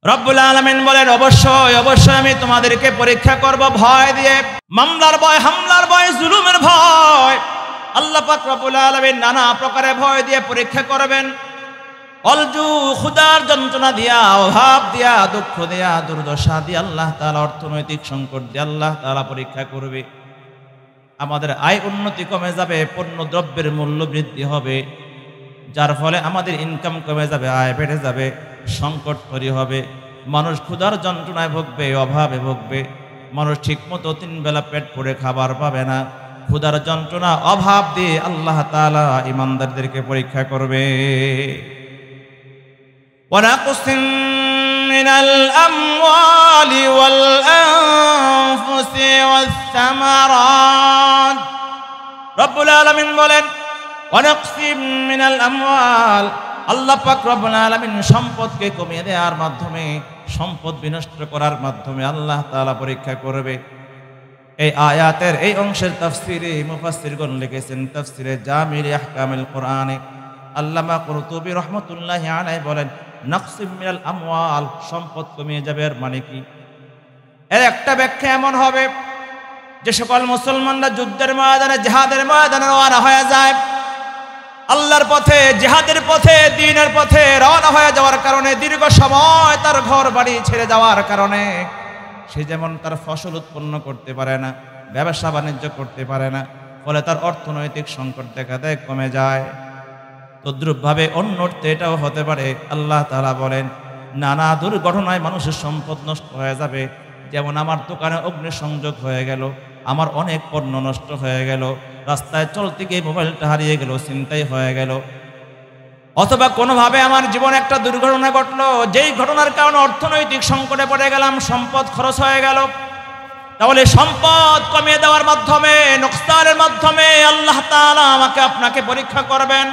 রব্বুল আলামিন বলেন, অবশ্যই অবশ্যই আমি তোমাদেরকে পরীক্ষা করব ভয় দিয়ে, মামলার ভয়, হামলার ভয়, জুলুমের ভয়। আল্লাহ পাক রব্বুল আলামিন নানা প্রকারে ভয় দিয়ে পরীক্ষা করবেন। অলজু, ক্ষুধার যন্ত্রণা দিয়া, অভাব দিয়া, দুঃখ দিয়া, দুর্দশা দিয়ে, আল্লাহ তাআলা অর্থনৈতিক সংকট দিয়ে আল্লাহ তাআলা পরীক্ষা করবে। আমাদের আয় উন্নতি কমে যাবে, পণ্য দ্রব্যের মূল্য বৃদ্ধি হবে, যার ফলে আমাদের ইনকাম কমে যাবে, আয় বেড়ে যাবে, সংকট তৈরি হবে। মানুষ ক্ষুধার যন্ত্রণায় ভুগবে, অভাবে ভুগবে। মানুষ ঠিকমতো 3 বেলা পেট ভরে খাবার পাবে না। ক্ষুধার যন্ত্রণা, অভাব দিয়ে আল্লাহ তাআলা ঈমানদারদেরকে পরীক্ষা করবে। ওয়ানাকুসিম মিনাল আমওয়ালি ওয়াল আনফুসি ওয়াস সামারাত। রব্বুল আলামিন বলেন, ওয়ানাকুসিম মিনাল আমওয়াল, আল্লাহ পাক রব্বুল আলামিন সম্পদকে কমিয়ে দেওয়ার মাধ্যমে, সম্পদ বিনষ্ট করার মাধ্যমে আল্লাহ তাআলা পরীক্ষা করবে। এই আয়াতের এই অংশের তাফসীরে মুফাসসিরগণ লিখেছেন, তাফসীরে জামিল আহকামিল কোরআনে আল্লামা কুরতুবী রাহমাতুল্লাহি আলাইহি বলেন, নাকসিম মিনাল আমওয়াল, সম্পদ কমিয়ে যাবে। এর মানে কি? এর একটা ব্যাখ্যা এমন হবে, যে সকল মুসলমানরা যুদ্ধের ময়দানে, জিহাদের ময়দানে রওনা হয়ে যায়, আল্লাহর পথে, জিহাদের পথে, দ্বীনের পথে রওনা হয়ে যাওয়ার কারণে, দীর্ঘ সময় তার ঘর বাড়ি ছেড়ে যাওয়ার কারণে সে যেমন তার ফসল উৎপন্ন করতে পারে না, ব্যবসা বাণিজ্য করতে পারে না, ফলে তার অর্থনৈতিক সংকট দেখা দেয়, কমে যায়। তদ্রূপভাবে অন্য অর্থে এটাও হতে পারে, আল্লাহ তাআলা বলেন, নানা দুর্ঘটনায় মানুষের সম্পদ নষ্ট হয়ে যাবে। যেমন আমার দোকানে অগ্নিসংযোগ হয়ে গেল, আমার অনেক পণ্য নষ্ট হয়ে গেল, রাস্তায় চলতে গিয়ে মোবাইলটা হারিয়ে গেল, ছিনতাই হয়ে গেল, অথবা কোনোভাবে আমার জীবনে একটা দুর্ঘটনা ঘটলো, যেই ঘটনার কারণে অর্থনৈতিক সংকটে পড়ে গেলাম, সম্পদ খরচ হয়ে গেল। তাহলে সম্পদ কমিয়ে দেওয়ার মাধ্যমে, নোকসানের মাধ্যমে আল্লাহ তাআলা আমাকে আপনাকে পরীক্ষা করবেন।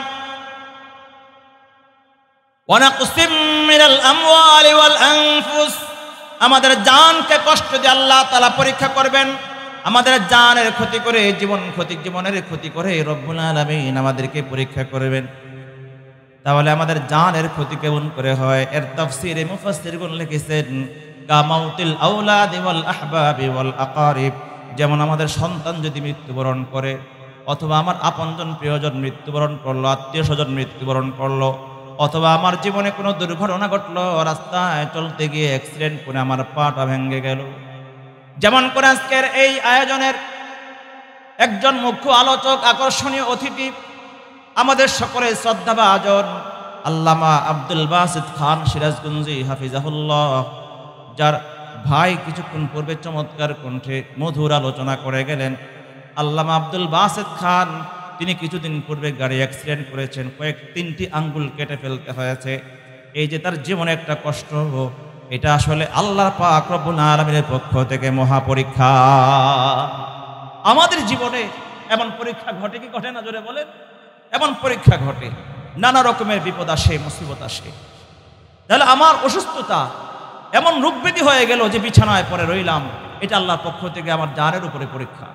ওয়ানাকুসিম মিনাল আমওয়ালি ওয়াল আনফুস, আমাদের জানকে কষ্ট দিয়ে আল্লাহ তাআলা পরীক্ষা করবেন। আমাদের জানের ক্ষতি করে, জীবনের ক্ষতি করে রব্বুল আলামিন আমাদেরকে পরীক্ষা করবেন। তাহলে আমাদের জানের ক্ষতি কেমন করে হয়? এর তাফসীরে মুফাসসিরগণ লিখেছেন, কামাউতিল আওলাদি ওয়াল আহবাবি ওয়াল আকারিব, যেমন আমাদের সন্তান যদি মৃত্যুবরণ করে, অথবা আমার আপনজন প্রিয়জন মৃত্যুবরণ করলো, আত্মীয় স্বজন মৃত্যুবরণ করলো, অথবা আমার জীবনে কোনো দুর্ঘটনা ঘটলো, রাস্তায় চলতে গিয়ে অ্যাক্সিডেন্ট করে আমার পাটা ভেঙে গেল। যেমন করে আজকের এই আয়োজনের একজন মুখ্য আলোচক, আকর্ষণীয় অতিথি, আমাদের সকলের শ্রদ্ধাভাজন আল্লামা আব্দুল বাসিত খান সিরাজগঞ্জি হাফিজাহুল্লাহ, যার ভাই কিছুক্ষণ পূর্বে চমৎকার কণ্ঠে মধুর আলোচনা করে গেলেন। আল্লামা আব্দুল বাসিত খান, তিনি কিছুদিন পূর্বে গাড়ি অ্যাক্সিডেন্ট করেছেন, 3টি আঙ্গুল কেটে ফেলতে হয়েছে। এই যে তার জীবনে একটা কষ্ট, এটা আসলে আল্লাহ পাক রব্বুল আলামিনের পক্ষ থেকে মহা পরীক্ষা। আমাদের জীবনে এমন পরীক্ষা ঘটে কি ঘটে না? জোরে বলেন। এমন পরীক্ষা ঘটে, নানা রকমের বিপদ আসে, মুসিবত আসে। তাহলে আমার অসুস্থতা, এমন রোগব্যাধি হয়ে গেল যে বিছানায় পড়ে রইলাম, এটা আল্লাহর পক্ষ থেকে আমার জানের উপরে পরীক্ষা।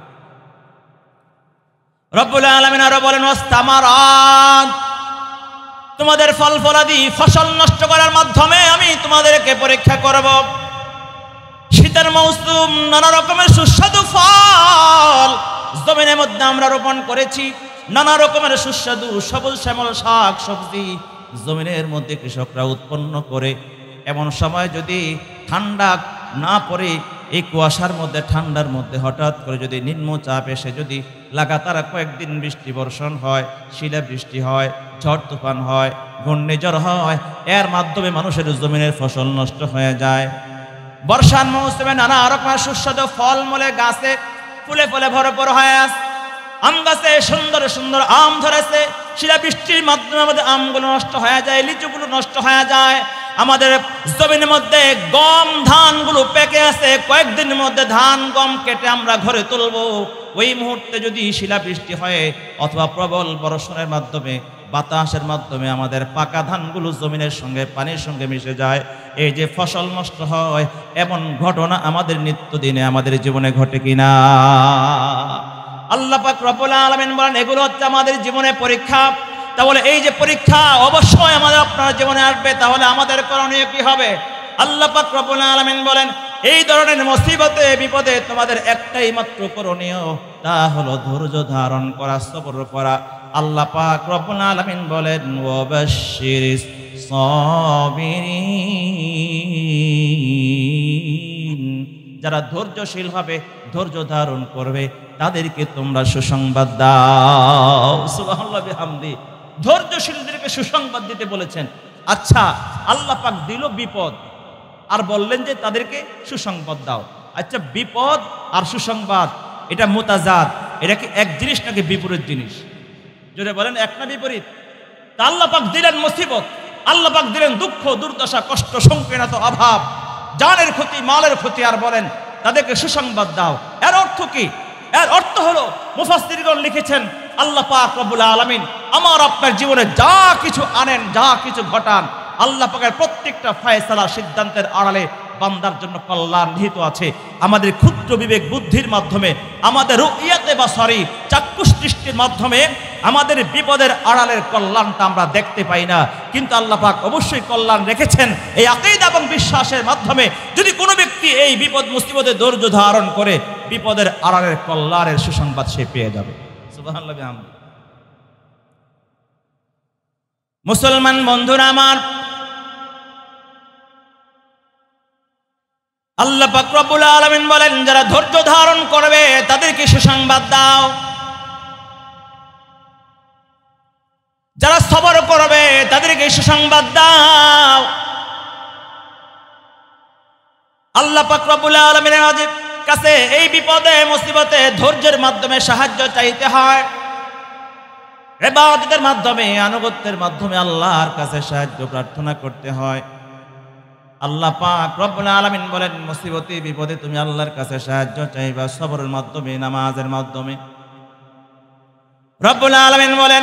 রব্বুল আলামিন আরো বলেন, ওয়াস্তামারাত, তোমাদের ফল ফলাদি, ফসল নষ্ট করার মাধ্যমে আমি তোমাদেরকে পরীক্ষা করব। শীতের মৌসুম, নানা রকমের সুস্বাদু ফল জমিনের মধ্যে আমরা রোপণ করেছি, নানা রকমের সুস্বাদু সবুজ শ্যামল শাক সবজি জমিনের মধ্যে কৃষকরা উৎপন্ন করে। এমন সময় যদি ঠান্ডা না পড়ে, এই কুয়াশার মধ্যে, ঠান্ডার মধ্যে হঠাৎ করে যদি নিম্নচাপ এসে যদি লাগাতার কয়েকদিন বৃষ্টি বর্ষণ হয়, শিলা বৃষ্টি হয়, ঝড় তুফান হয়, ঘূর্ণিঝড় হয়, এর মাধ্যমে মানুষের জমিনের ফসল নষ্ট হয়ে যায়। বর্ষার মৌসুমে নানা রকমের সুস্বাদু ফল মূলে গাছে ফুলে ফুলে ভরপুর হয়ে আছে, আম গাছে সুন্দর সুন্দর আম ধরেছে, শিলা বৃষ্টির মাধ্যমে আমাদের আমগুলো নষ্ট হয়ে যায়, লিচুগুলো নষ্ট হয়ে যায়। আমাদের জমিনের মধ্যে গম ধানগুলো পেকে আছে, কয়েকদিনের মধ্যে ধান গম কেটে আমরা ঘরে তুলবো। ওই মুহূর্তে যদি শিলা বৃষ্টি হয় অথবা প্রবল বর্ষণের মাধ্যমে, বাতাসের মাধ্যমে আমাদের পাকা ধানগুলো জমিনের সঙ্গে, পানির সঙ্গে মিশে যায়, এই যে ফসল নষ্ট হয়, এমন ঘটনা আমাদের নিত্যদিনে আমাদের জীবনে ঘটে কিনা? আল্লাহ পাক রব্বুল আলামিন বলেন, এগুলো হচ্ছে আমাদের জীবনে পরীক্ষা। তাহলে এই যে পরীক্ষা অবশ্যই আমাদের আপনার জীবনে আসবে, তাহলে আমাদের করণীয় কি হবে? আল্লাহ পাক রব্বুল আলামিন বলেন এই ধরনের মুসিবতে বিপদে তোমাদের একটাই মাত্র করণীয়, তা হলো ধৈর্য ধারণ করা, সবর করা। আল্লাহ পাক রব্বুল আলামিন বলেন ওয়াবাশশিরিস সাবিরিন, যারা ধৈর্যশীল হবে, ধৈর্য ধারণ করবে, তাদেরকে তোমরা সুসংবাদ দাও। সুবহানাল্লাহ বিহামদি। ধৈর্যশীলদেরকে সুসংবাদ দিতে বলেছেন। আচ্ছা, আল্লাহ পাক দিল বিপদ আর বললেন যে তাদেরকে সুসংবাদ দাও। আচ্ছা, বিপদ আর সুসংবাদ এটা মুতাজাদ, এটা কি এক জিনিস নাকি বিপরীত জিনিস? যদি বলেন এক না বিপরীত। তা আল্লাহ পাক দিলেন মুসিবত, আল্লাহ পাক দিলেন দুঃখ, দুর্দশা, কষ্ট, সংকীর্ণতা, অভাব, জানের ক্ষতি, মালের ক্ষতি, আর বলেন তাদেরকে সুসংবাদ দাও। এর অর্থ কি? এর অর্থ হলো মুফাসসিরগণ লিখেছেন আল্লাহ পাক রব্বুল আলামিন আমার আপনার জীবনে যা কিছু আনেন, যা কিছু ঘটান, আল্লাহ পাকের প্রত্যেকটা ফয়সালা, সিদ্ধান্তের আড়ালে বান্দার জন্য কল্যাণ নিহিত আছে। আমাদের ক্ষুদ্র বিবেক বুদ্ধির মাধ্যমে, আমাদের রুইয়াতে বাসারি চাক্ষুষ দৃষ্টির মাধ্যমে আমাদের বিপদের আড়ালের কল্যাণটা আমরা দেখতে পাই না, কিন্তু আল্লাহ পাক অবশ্যই কল্যাণ রেখেছেন এই আকীদা এবং বিশ্বাসের মাধ্যমে। যদি কোনো ব্যক্তি এই বিপদ মুসিবতে ধৈর্য ধারণ করে, বিপদের আড়ালের কল্যাণের সুসংবাদ সে পেয়ে যাবে। সুবহানাল্লাহ বিহামদিহি। মুসলমান বন্ধুরা আমার, আল্লাহ পাক রব্বুল আলামিন বলেন যারা ধৈর্য ধারণ করবে তাদেরকে সুসংবাদ দাও, যারা সবর করবে তাদেরকে সুসংবাদ দাও। আল্লাহ পাক রব্বুল আলামিনের কাছে এই বিপদে মুসিবতে ধৈর্যের মাধ্যমে সাহায্য চাইতে হয়, ইবাদতের মাধ্যমে, আনুগত্যের মাধ্যমে আল্লাহর কাছে সাহায্য প্রার্থনা করতে হয়। আল্লাহ পাক রব্বুল আলামিন বলেন মুসিবতে বিপদে তুমি আল্লাহর কাছে সাহায্য চাইবা সবরের মাধ্যমে, নামাজের মাধ্যমে। রব্বুল আলামিন বলেন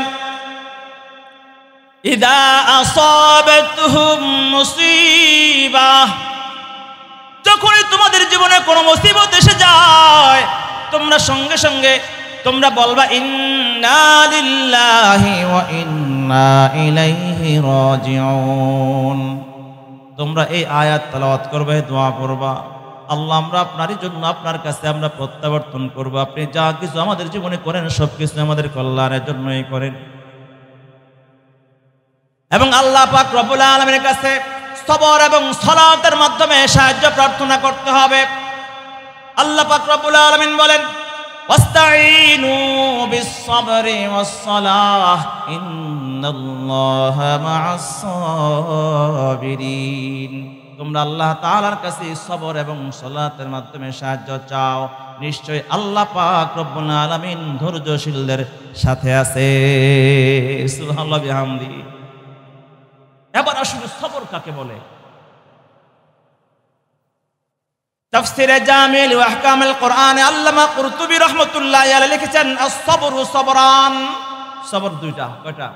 ইদা আসাবাতহুম মুসিবাহ, যখনই তোমাদের জীবনে কোনো মুসিবত এসে যায়, তোমরা সঙ্গে সঙ্গে তোমরা বলবা ইন্না লিল্লাহি ওয়া ইন্না ইলাইহি রাজিউন। তোমরা এই আয়াত তেলাওয়াত করবে, দোয়া করবা, আল্লাহ আমরা আপনারই জন্য আপনার কাছে আমরা প্রত্যাবর্তন করব, আপনি যা কিছু আমাদের জীবনে করেন সব কিছু আমাদের কল্যাণের জন্যই করেন। এবং আল্লাহ পাক রব্বুল আলামিনের কাছে সবর এবং সালাতের মাধ্যমে সাহায্য প্রার্থনা করতে হবে। আল্লাহ পাক রব্বুল আলামিন বলেন ওয়াস্তাঈনু বিস-সাবরি ওয়াস-সালাহ ইন্নাল্লাহা মা'আস-সাবিরিন। তোমরা আল্লাহ তাআলার কাছে সবর এবং সালাতের মাধ্যমে সাহায্য চাও, নিশ্চয় আল্লাহ পাক রব্বুল আলামিন ধৈর্যশীলদের সাথে আছে। সুবহানাল্লাহ বিহামদিহি। এবার আসুন সবর কাকে বলে। তাফসীরে জামিল ওয়া আহকামুল কোরআনে আল্লামা কুরতুবী রাহমাতুল্লাহি আলাইহি লিখেছেন আস-সাবরু সাবরান। সবর দুইটা, কয়টা?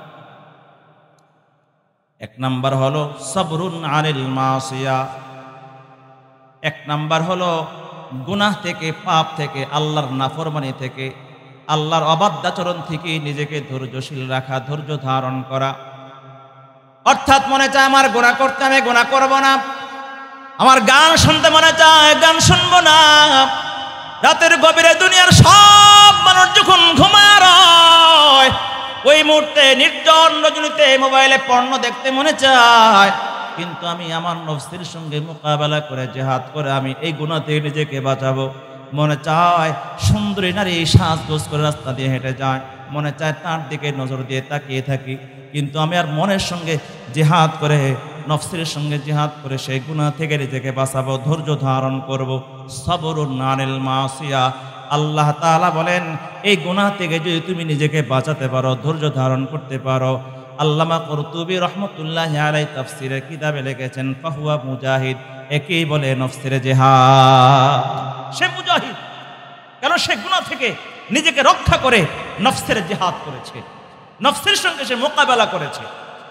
এক নাম্বার হলো সাবরুন আনিল মাসিয়া, এক নাম্বার হলো গুনাহ থেকে, পাপ থেকে, আল্লাহর নাফরমানি থেকে, আল্লাহর অবাধ্যাচরণ থেকে নিজেকে ধৈর্যশীল রাখা, ধৈর্য ধারণ করা। অর্থাৎ মনে চায় আমার গুনাহ করতে, আমি গুনাহ করব না। আমার গান শুনতে মনে চায়, গান শুনবো না। রাতের গভীরে দুনিয়ার সব মানুষ যখন ঘুমায়, ওই মুহূর্তে নির্জন রজনীতে মোবাইলে পর্ন দেখতে মনে চায়, কিন্তু আমি আমার নফসের সঙ্গে মোকাবেলা করে, জিহাদ করে আমি এই গুনাহ থেকে নিজেকে বাঁচাবো। মনে চায় সুন্দরী নারী সাজগোজ করে রাস্তা দিয়ে হেঁটে যায়, মনে চায় তার দিকে নজর দিয়ে তাকিয়ে থাকি, কিন্তু আমি আর মনের সঙ্গে জিহাদ করে, নফসের সঙ্গে জিহাদ করে সেই গুনাহ থেকে নিজেকে বাঁচাবো, ধৈর্য ধারণ করব। সাবরুন আনিল মাসিয়া। আল্লাহ তাআলা বলেন এই গুনাহ থেকে যদি তুমি নিজেকে বাঁচাতে পারো, ধৈর্য ধারণ করতে পারো, আল্লামা কুরতুবী রাহমাতুল্লাহি আলাইহি তাফসীরের কিতাবে লিখেছেন ফাহুয়া মুজাহিদ, একেই বলে নফসের জিহাদ। সে মুজাহিদ, কারণ সে গুনাহ থেকে নিজেকে রক্ষা করে নফসের জিহাদ করেছে, নফসের সঙ্গে সে মোকাবেলা করেছে।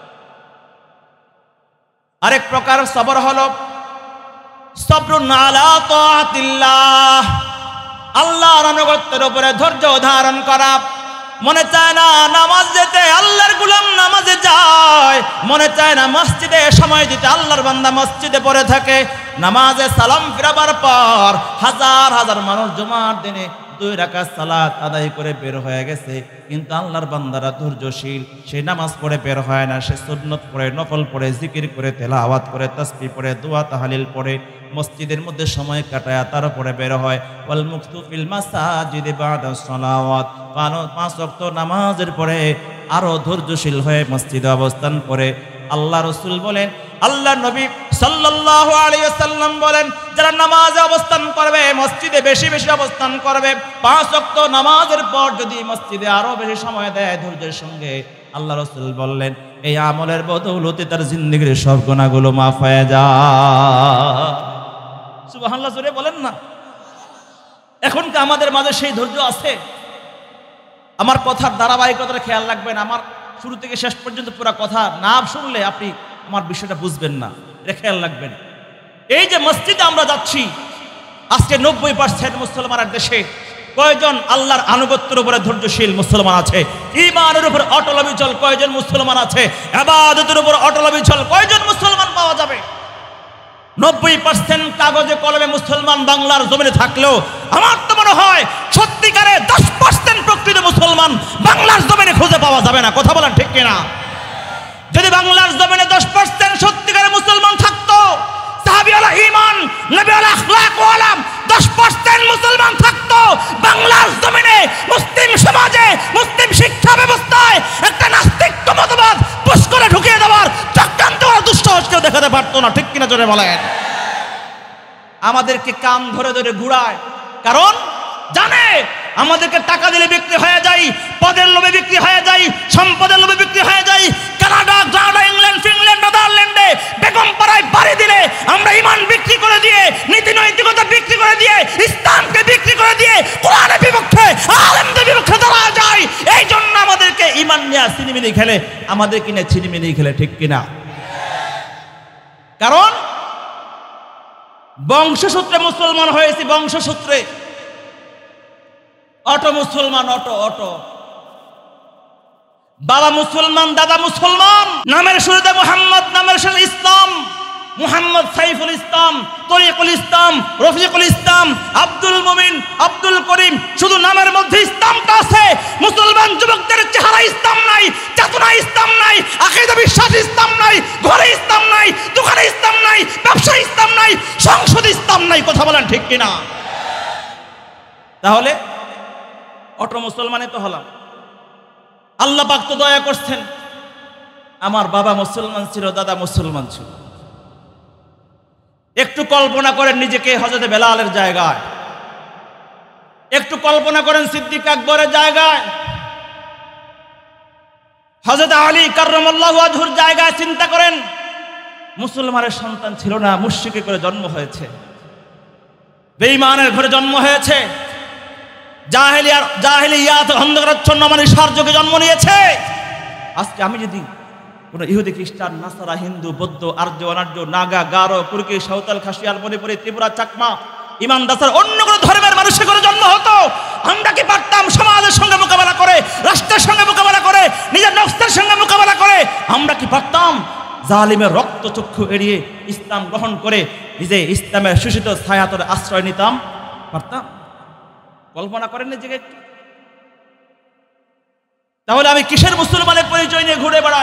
আরেক প্রকার সবর হলো সবরুন আলা তাআতিল্লাহ, আল্লাহর আনুগত্যের উপরে ধৈর্য ধারণ করা। মনে চায় না নামাজ যেতে, আল্লাহর গোলাম নামাজে যায়। মনে চায় না মসজিদে সময় দিতে, আল্লাহর বান্দা মসজিদে পড়ে থাকে। নামাজে সালাম ফিরাবার পর হাজার হাজার মানুষ জুমার দিনে 2 রাকাত সালাত আদায় করে বের হয়ে গেছে, কিন্তু আল্লাহর বান্দারা ধৈর্যশীল, সে নামাজ পড়ে বের হয় না। সে সুন্নত পড়ে, নফল পড়ে, জিকির করে, তেলাওয়াত করে, তাসবিহ পড়ে, দোয়া তাহলিল পড়ে, মসজিদের মধ্যে সময় কাটায় তারপরে বের হয়। ওয়াল মুক্তু ফিল মাসাজিদি বাদা সালাওয়াত, 5 ওয়াক্ত নামাজের পরে আরো ধৈর্যশীল হয়ে মসজিদে অবস্থান করে। আল্লাহ রাসূল বলেন, আল্লাহ নবী সাল্লাল্লাহু আলাইহি ওয়াসাল্লাম বলেন, যারা নামাজে অবস্থান করবে, মসজিদে বেশি বেশি অবস্থান করবে, 5 ওয়াক্ত নামাজের পর যদি মসজিদে আরো বেশি সময় দেয় ধৈর্যের সঙ্গে, আল্লাহ রাসূল বললেন এই আমলের বদৌলতে তার জিন্দেগীর সব গুনাহগুলো মাফ হয়ে যায়। সুবহানাল্লাহ, জোরে বলেন না। এখন কি আমাদের মাঝে সেই ধৈর্য আছে? আমার কথার ধারাবাহিকতার খেয়াল রাখবেন। আমার শুরু থেকে শেষ পর্যন্ত পুরো কথা না শুনলে আপনি আমার বিষয়টা বুঝবেন না, এটা খেয়াল রাখবেন। এই যে মসজিদে আমরা যাচ্ছি, আজকে 90% মুসলমানের দেশে কয়জন আল্লাহর আনুগত্যের উপরে ধৈর্যশীল মুসলমান আছে? ঈমানের উপর অটল অবিচল কয়জন মুসলমান আছে? ইবাদতের উপর অটল অবিচল কয়জন মুসলমান পাওয়া যাবে? 90% কাগজে কলমে মুসলমান বাংলার জমিনে থাকলেও আমার তো মনে হয় সত্যিকারে 10% প্রকৃত মুসলমান বাংলার জমিনে খুঁজে পাওয়া যাবে না। কথা বলেন ঠিক কিনা? যদি বাংলার জমিনে 10% সত্যিকারে মুসলমান থাকতো, সাহাবীওয়ালা ঈমান, নবীওয়ালা আখলাক ওয়ালা 10% মুসলমান থাকতো, বাংলার জমিনে মুসলিম সমাজে, মুসলিম শিক্ষা ব্যবস্থায় একটা নাস্তিক মতবাদ পুশ করে ঢুকিয়ে দেওয়ার চক্রান্ত আর দুঃসাহস কেউ দেখাতে পারতো না। ঠিক কিনা জোরে বলেন? আমাদেরকে কান ধরে ধরে ঘুরায়, কারণ জানে আমাদেরকে টাকা দিলে বিক্রি হয়ে যায়, পদের লোভে বিক্রি হয়ে যায়, সম্পদের লোভে বিক্রি হয়ে যায়। কানাডা, ইংল্যান্ড, ফিনল্যান্ড, নেদারল্যান্ডে বেগম পাড়ায় বাড়ি দিলে আমরা ঈমান বিক্রি করে দিয়ে, নীতি নৈতিকতা বিক্রি করে দিয়ে, ইসলামকে বিক্রি করে দিয়ে কোরআনের বিপক্ষে, আলেমদের বিপক্ষে দাঁড়া যায়। এই জন্য আমাদেরকে ঈমান নিয়ে ছিনিমিনি খেলে, আমাদের কিনে ছিনিমিনি খেলে। ঠিক কিনা? কারণ বংশসূত্রে মুসলমান হয়েছি, বংশসূত্রে। অটো মুসলমান, অটো বাবা মুসলমান, দাদা মুসলমান, নামের শুরুতে মুহাম্মদ, নামের শুরুতে ইসলাম, মুহাম্মদ সাইফুল ইসলাম, তরিকুল ইসলাম, রফিকুল ইসলাম, আব্দুল মুমিন, আব্দুল করিম, শুধু নামের মধ্যে ইসলামটা আছে। মুসলমান যুবকদের চেহারা ইসলাম নাই, চেতনা ইসলাম নাই, আকীদা বিশ্বাস ইসলাম নাই, ঘরে ইসলাম নাই, দোকানে ইসলাম নাই, ব্যবসা ইসলাম নাই, সংসদ ইসলাম নাই। কথা বলেন ঠিক কিনা? তাহলে অটো মুসলমানে তো হলাম। আল্লাহ পাক তো দয়া করছেন, আমার বাবা মুসলমান ছিল, দাদা মুসলমান ছিল। একটু কল্পনা করেন নিজেকে হযরত বেলালের জায়গায়, একটু কল্পনা করেন সিদ্দিক আকবরের জায়গায়, হযরত আলী কাররামাল্লাহু ওয়াজহুর জায়গায়। চিন্তা করেন, মুসলমানের সন্তান ছিল না, মুশরিকে করে জন্ম হয়েছে, বেঈমানের ঘরে জন্ম হয়েছে, জাহেলিয়াত অন্ধকারাচ্ছন্ন মানুষের যুগে জন্ম নিয়েছে। আজকে আমি যদি কোনো ইহুদি, খ্রিস্টান, নাসারা, হিন্দু, বৌদ্ধ, আর্য, অনার্য, নাগা, গারো, কুর্কি, সাঁওতাল, খাসিয়াল, মণিপুরি, ত্রিপুরা, চাকমা, ইমান দাসার অন্য কোনো ধর্মের মানুষের করে জন্ম হতো, আমরা কি পারতাম সমাজের সঙ্গে মোকাবেলা করে, রাষ্ট্রের সঙ্গে মোকাবেলা করে, নিজের নফসের সঙ্গে মোকাবেলা করে আমরা কি পারতাম জালিমের রক্ত চক্ষু এড়িয়ে ইসলাম গ্রহণ করে নিজে ইসলামের সুশীত ছায়াতলে আশ্রয় নিতাম? পারতাম? কল্পনা করেন নিজেকে একটু। তাহলে আমি কিসের মুসলমানের পরিচয় নিয়ে ঘুরে বেড়াই?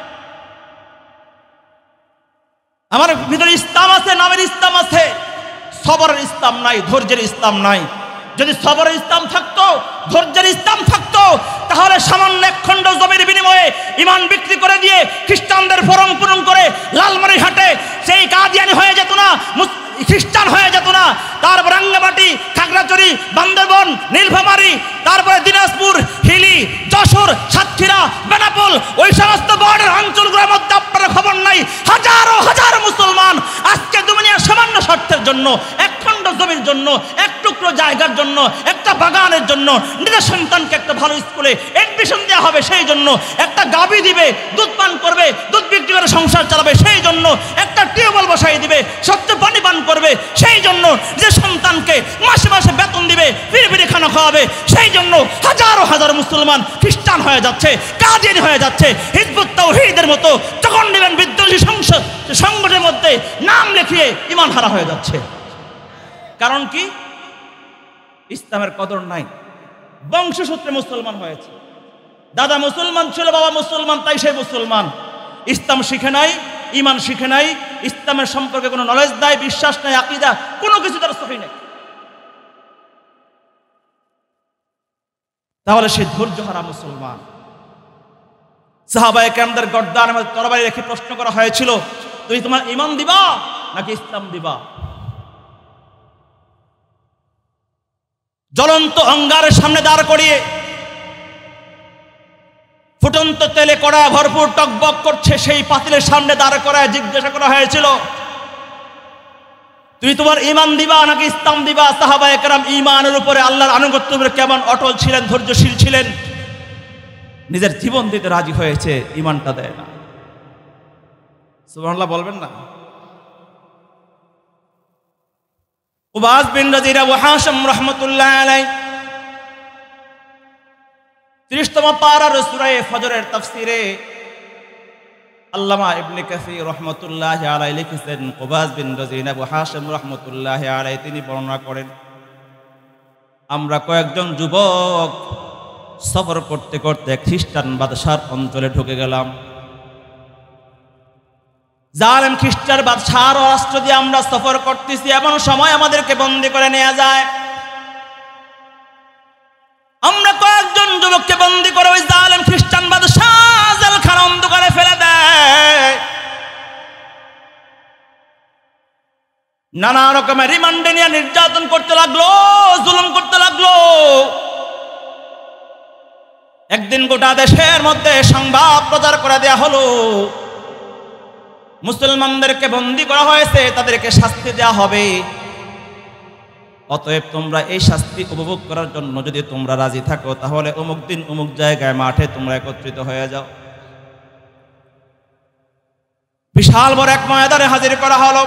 আমার ভিতরে ইসলাম আছে, নামের ইসলাম আছে, সবরের ইসলাম নাই, ধৈর্যের ইসলাম নাই। যদি সবরের ইসলাম থাকতো, ধৈর্যের ইসলাম থাকতো, তাহলে সামান্য এক খণ্ড জমির বিনিময়ে ঈমান বিক্রি করে দিয়ে খ্রিস্টানদের ফরম পূরণ করে লালমনিরহাটে সেই কাদিয়ানি হয়ে যেত না, খ্রিস্টান হয়ে যেত না। তারপর রাঙ্গামাটি, খাগড়াছড়ি, বান্দরবন, নীলফামারী, তারপরে দিনাজপুর, হিলি, যশোর, সাতক্ষীরা, বেনাপোল, ওই সমস্ত বর্ডার অঞ্চলগুলোর মধ্যে আপনার খবর নাই হাজারো হাজার মুসলমান আজকে দুনিয়ার সামান্য স্বার্থের জন্য, এক খণ্ড জমির জন্য, এক টুকরো জায়গার জন্য, একটা বাগানের জন্য, নিজের সন্তানকে একটা ভালো স্কুলে এডমিশন দেওয়া হবে সেই জন্য, একটা গাভী দিবে দুধ পান করবে, দুধ বিক্রি করে সংসার চালাবে সেই জন্য, একটা টিউবওয়েল বসাই দিবে স্বচ্ছ পানি পান করবে সেই জন্য, যে সন্তানকে মাসে মাসে বেতন দিবে, ফিরে খানা খাওয়াবে সেই জন্য হাজারো হাজার মুসলমান খ্রিস্টান হয়ে যাচ্ছে, কাদিয়ান হয়ে যাচ্ছে, হিজবুত তাওহীদের মতো যখন নেবেন বিদ্রোহী সংগঠনের মধ্যে নাম লিখিয়ে ঈমান হারা হয়ে যাচ্ছে। কারণ কি? ইসলামের কদর নাই, বংশসূত্রে মুসলমান হয়েছে, দাদা মুসলমান ছিল, বাবা মুসলমান, তাই সে মুসলমান। ইসলাম শিখে নাই, ঈমান শিখে নাই, ইসলামের সম্পর্কে কোনো নলেজ নাই, বিশ্বাস নাই, আকীদা কোনো কিছু তার সহি নাই। তাহলে সে ধৈর্যহারা মুসলমান। সাহাবায়ে কেরামদের গর্দানের মধ্যে তরবারি রেখে প্রশ্ন করা হয়েছিল, তুমি তোমার ঈমান দিবা নাকি ইসলাম দিবা? জ্বলন্ত অঙ্গারের সামনে দাঁড় করিয়ে, ফুটন্ত তেলে কড়া ভরপুর টকবক করছে সেই পাতিলের সামনে দাঁড় করায় জিজ্ঞাসা করা হয়েছিল, তুমি তোমার ঈমান দিবা নাকি ইসলাম দিবা? সাহাবায়ে কেরাম ঈমানের উপরে, আল্লাহর আনুগত্যের উপরে কেমন অটল ছিলেন, ধৈর্যশীল ছিলেন, নিজের জীবন দিতে রাজি হয়েছে, ঈমানটা দেয় না। সুবহানাল্লাহ বলবেন না? উবাস বিন রাজির আবু হাশিম রাহমাতুল্লাহ আলাইহি 30তম পারার সূরা ফজরের তাফসীরে আল্লামা ইবনে কাসীর রাহমাতুল্লাহি আলাইহি লিখেছেন, উবাস বিন রাজির আবু হাশিম রাহমাতুল্লাহি আলাইহি তিনি বর্ণনা করেন, আমরা কয়েকজন যুবক সফর করতে করতে খ্রিস্টান বাদশার অঞ্চলে ঢুকে গেলাম। জালেম খ্রিস্টান বাদশার রাষ্ট্র দিয়ে আমরা সফর করতেছি, এমন সময় আমাদেরকে বন্দী করে নেওয়া যায়। আমরা কয়েকজন যুবককে বন্দী করে ওই জালেম খ্রিস্টান বাদশা জেলখানা অন্ধকারে ফেলে দেয়। নানা রকমের রিমান্ডে নিয়ে নির্যাতন করতে লাগলো, জুলুম করতে লাগলো। একদিন গোটা দেশের মধ্যে সংবাদ প্রচার করে দেয়া হলো, মুসলমানদেরকে বন্দী করা হয়েছে, তাদেরকে শাস্তি দেয়া হবে, অতএব তোমরা এই শাস্তি উপভোগ করার জন্য যদি তোমরা রাজি থাকো তাহলে অমুক দিন অমুক জায়গায় মাঠে তোমরা একত্রিত হয়ে যাও। বিশাল বড় এক ময়দানে হাজির করা হলো,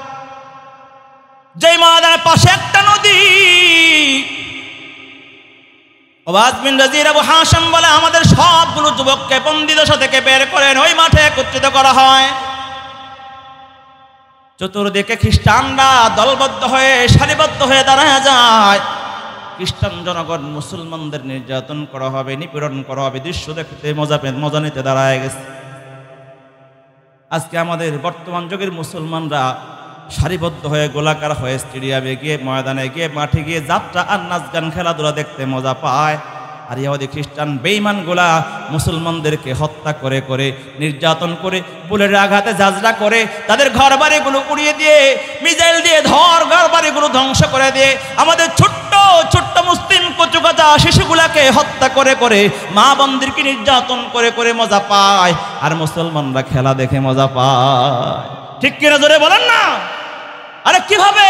যেই ময়দানের পাশে একটা নদী। উবাস বিন রাজির আবু হাশিম বলে, আমাদের সবগুলো যুবককে বন্দীদশা থেকে বের করেন, ওই মাঠে একত্রিত করা হয়। চতুর্দিকে খ্রিস্টানরা দলবদ্ধ হয়ে সারিবদ্ধ হয়ে দাঁড়ায় যায়। খ্রিস্টান জনগণ মুসলমানদের নির্যাতন করা হবে, নিপীড়ন করা হবে, দৃশ্য দেখতে মজা নিতে দাঁড়ায় গেছে। আজকে আমাদের বর্তমান যুগের মুসলমানরা সারিবদ্ধ হয়ে গোলাকার হয়ে স্টেডিয়ামে গিয়ে, ময়দানে গিয়ে, মাঠে গিয়ে যাত্রা আর নাচ গান খেলাধুলা দেখতে মজা পায়। আর ইহুদি খ্রিস্টান বেঈমানগুলা মুসলমানদেরকে হত্যা করে করে, নির্যাতন করে, বুলের আঘাতে জাজরা করে, তাদের ঘর বাড়িগুলো উড়িয়ে দিয়ে, মিসাইল দিয়ে ঘর বাড়িগুলো ধ্বংস করে দিয়ে, আমাদের ছোট্ট ছোট্ট মুসলিম কচুকাচা শিশুগুলাকে হত্যা করে করে, মা বোনদেরকে নির্যাতন করে করে মজা পায়। আর মুসলমানরা খেলা দেখে মজা পায়। ঠিক কিনা জোরে বলেন না? আরে কিভাবে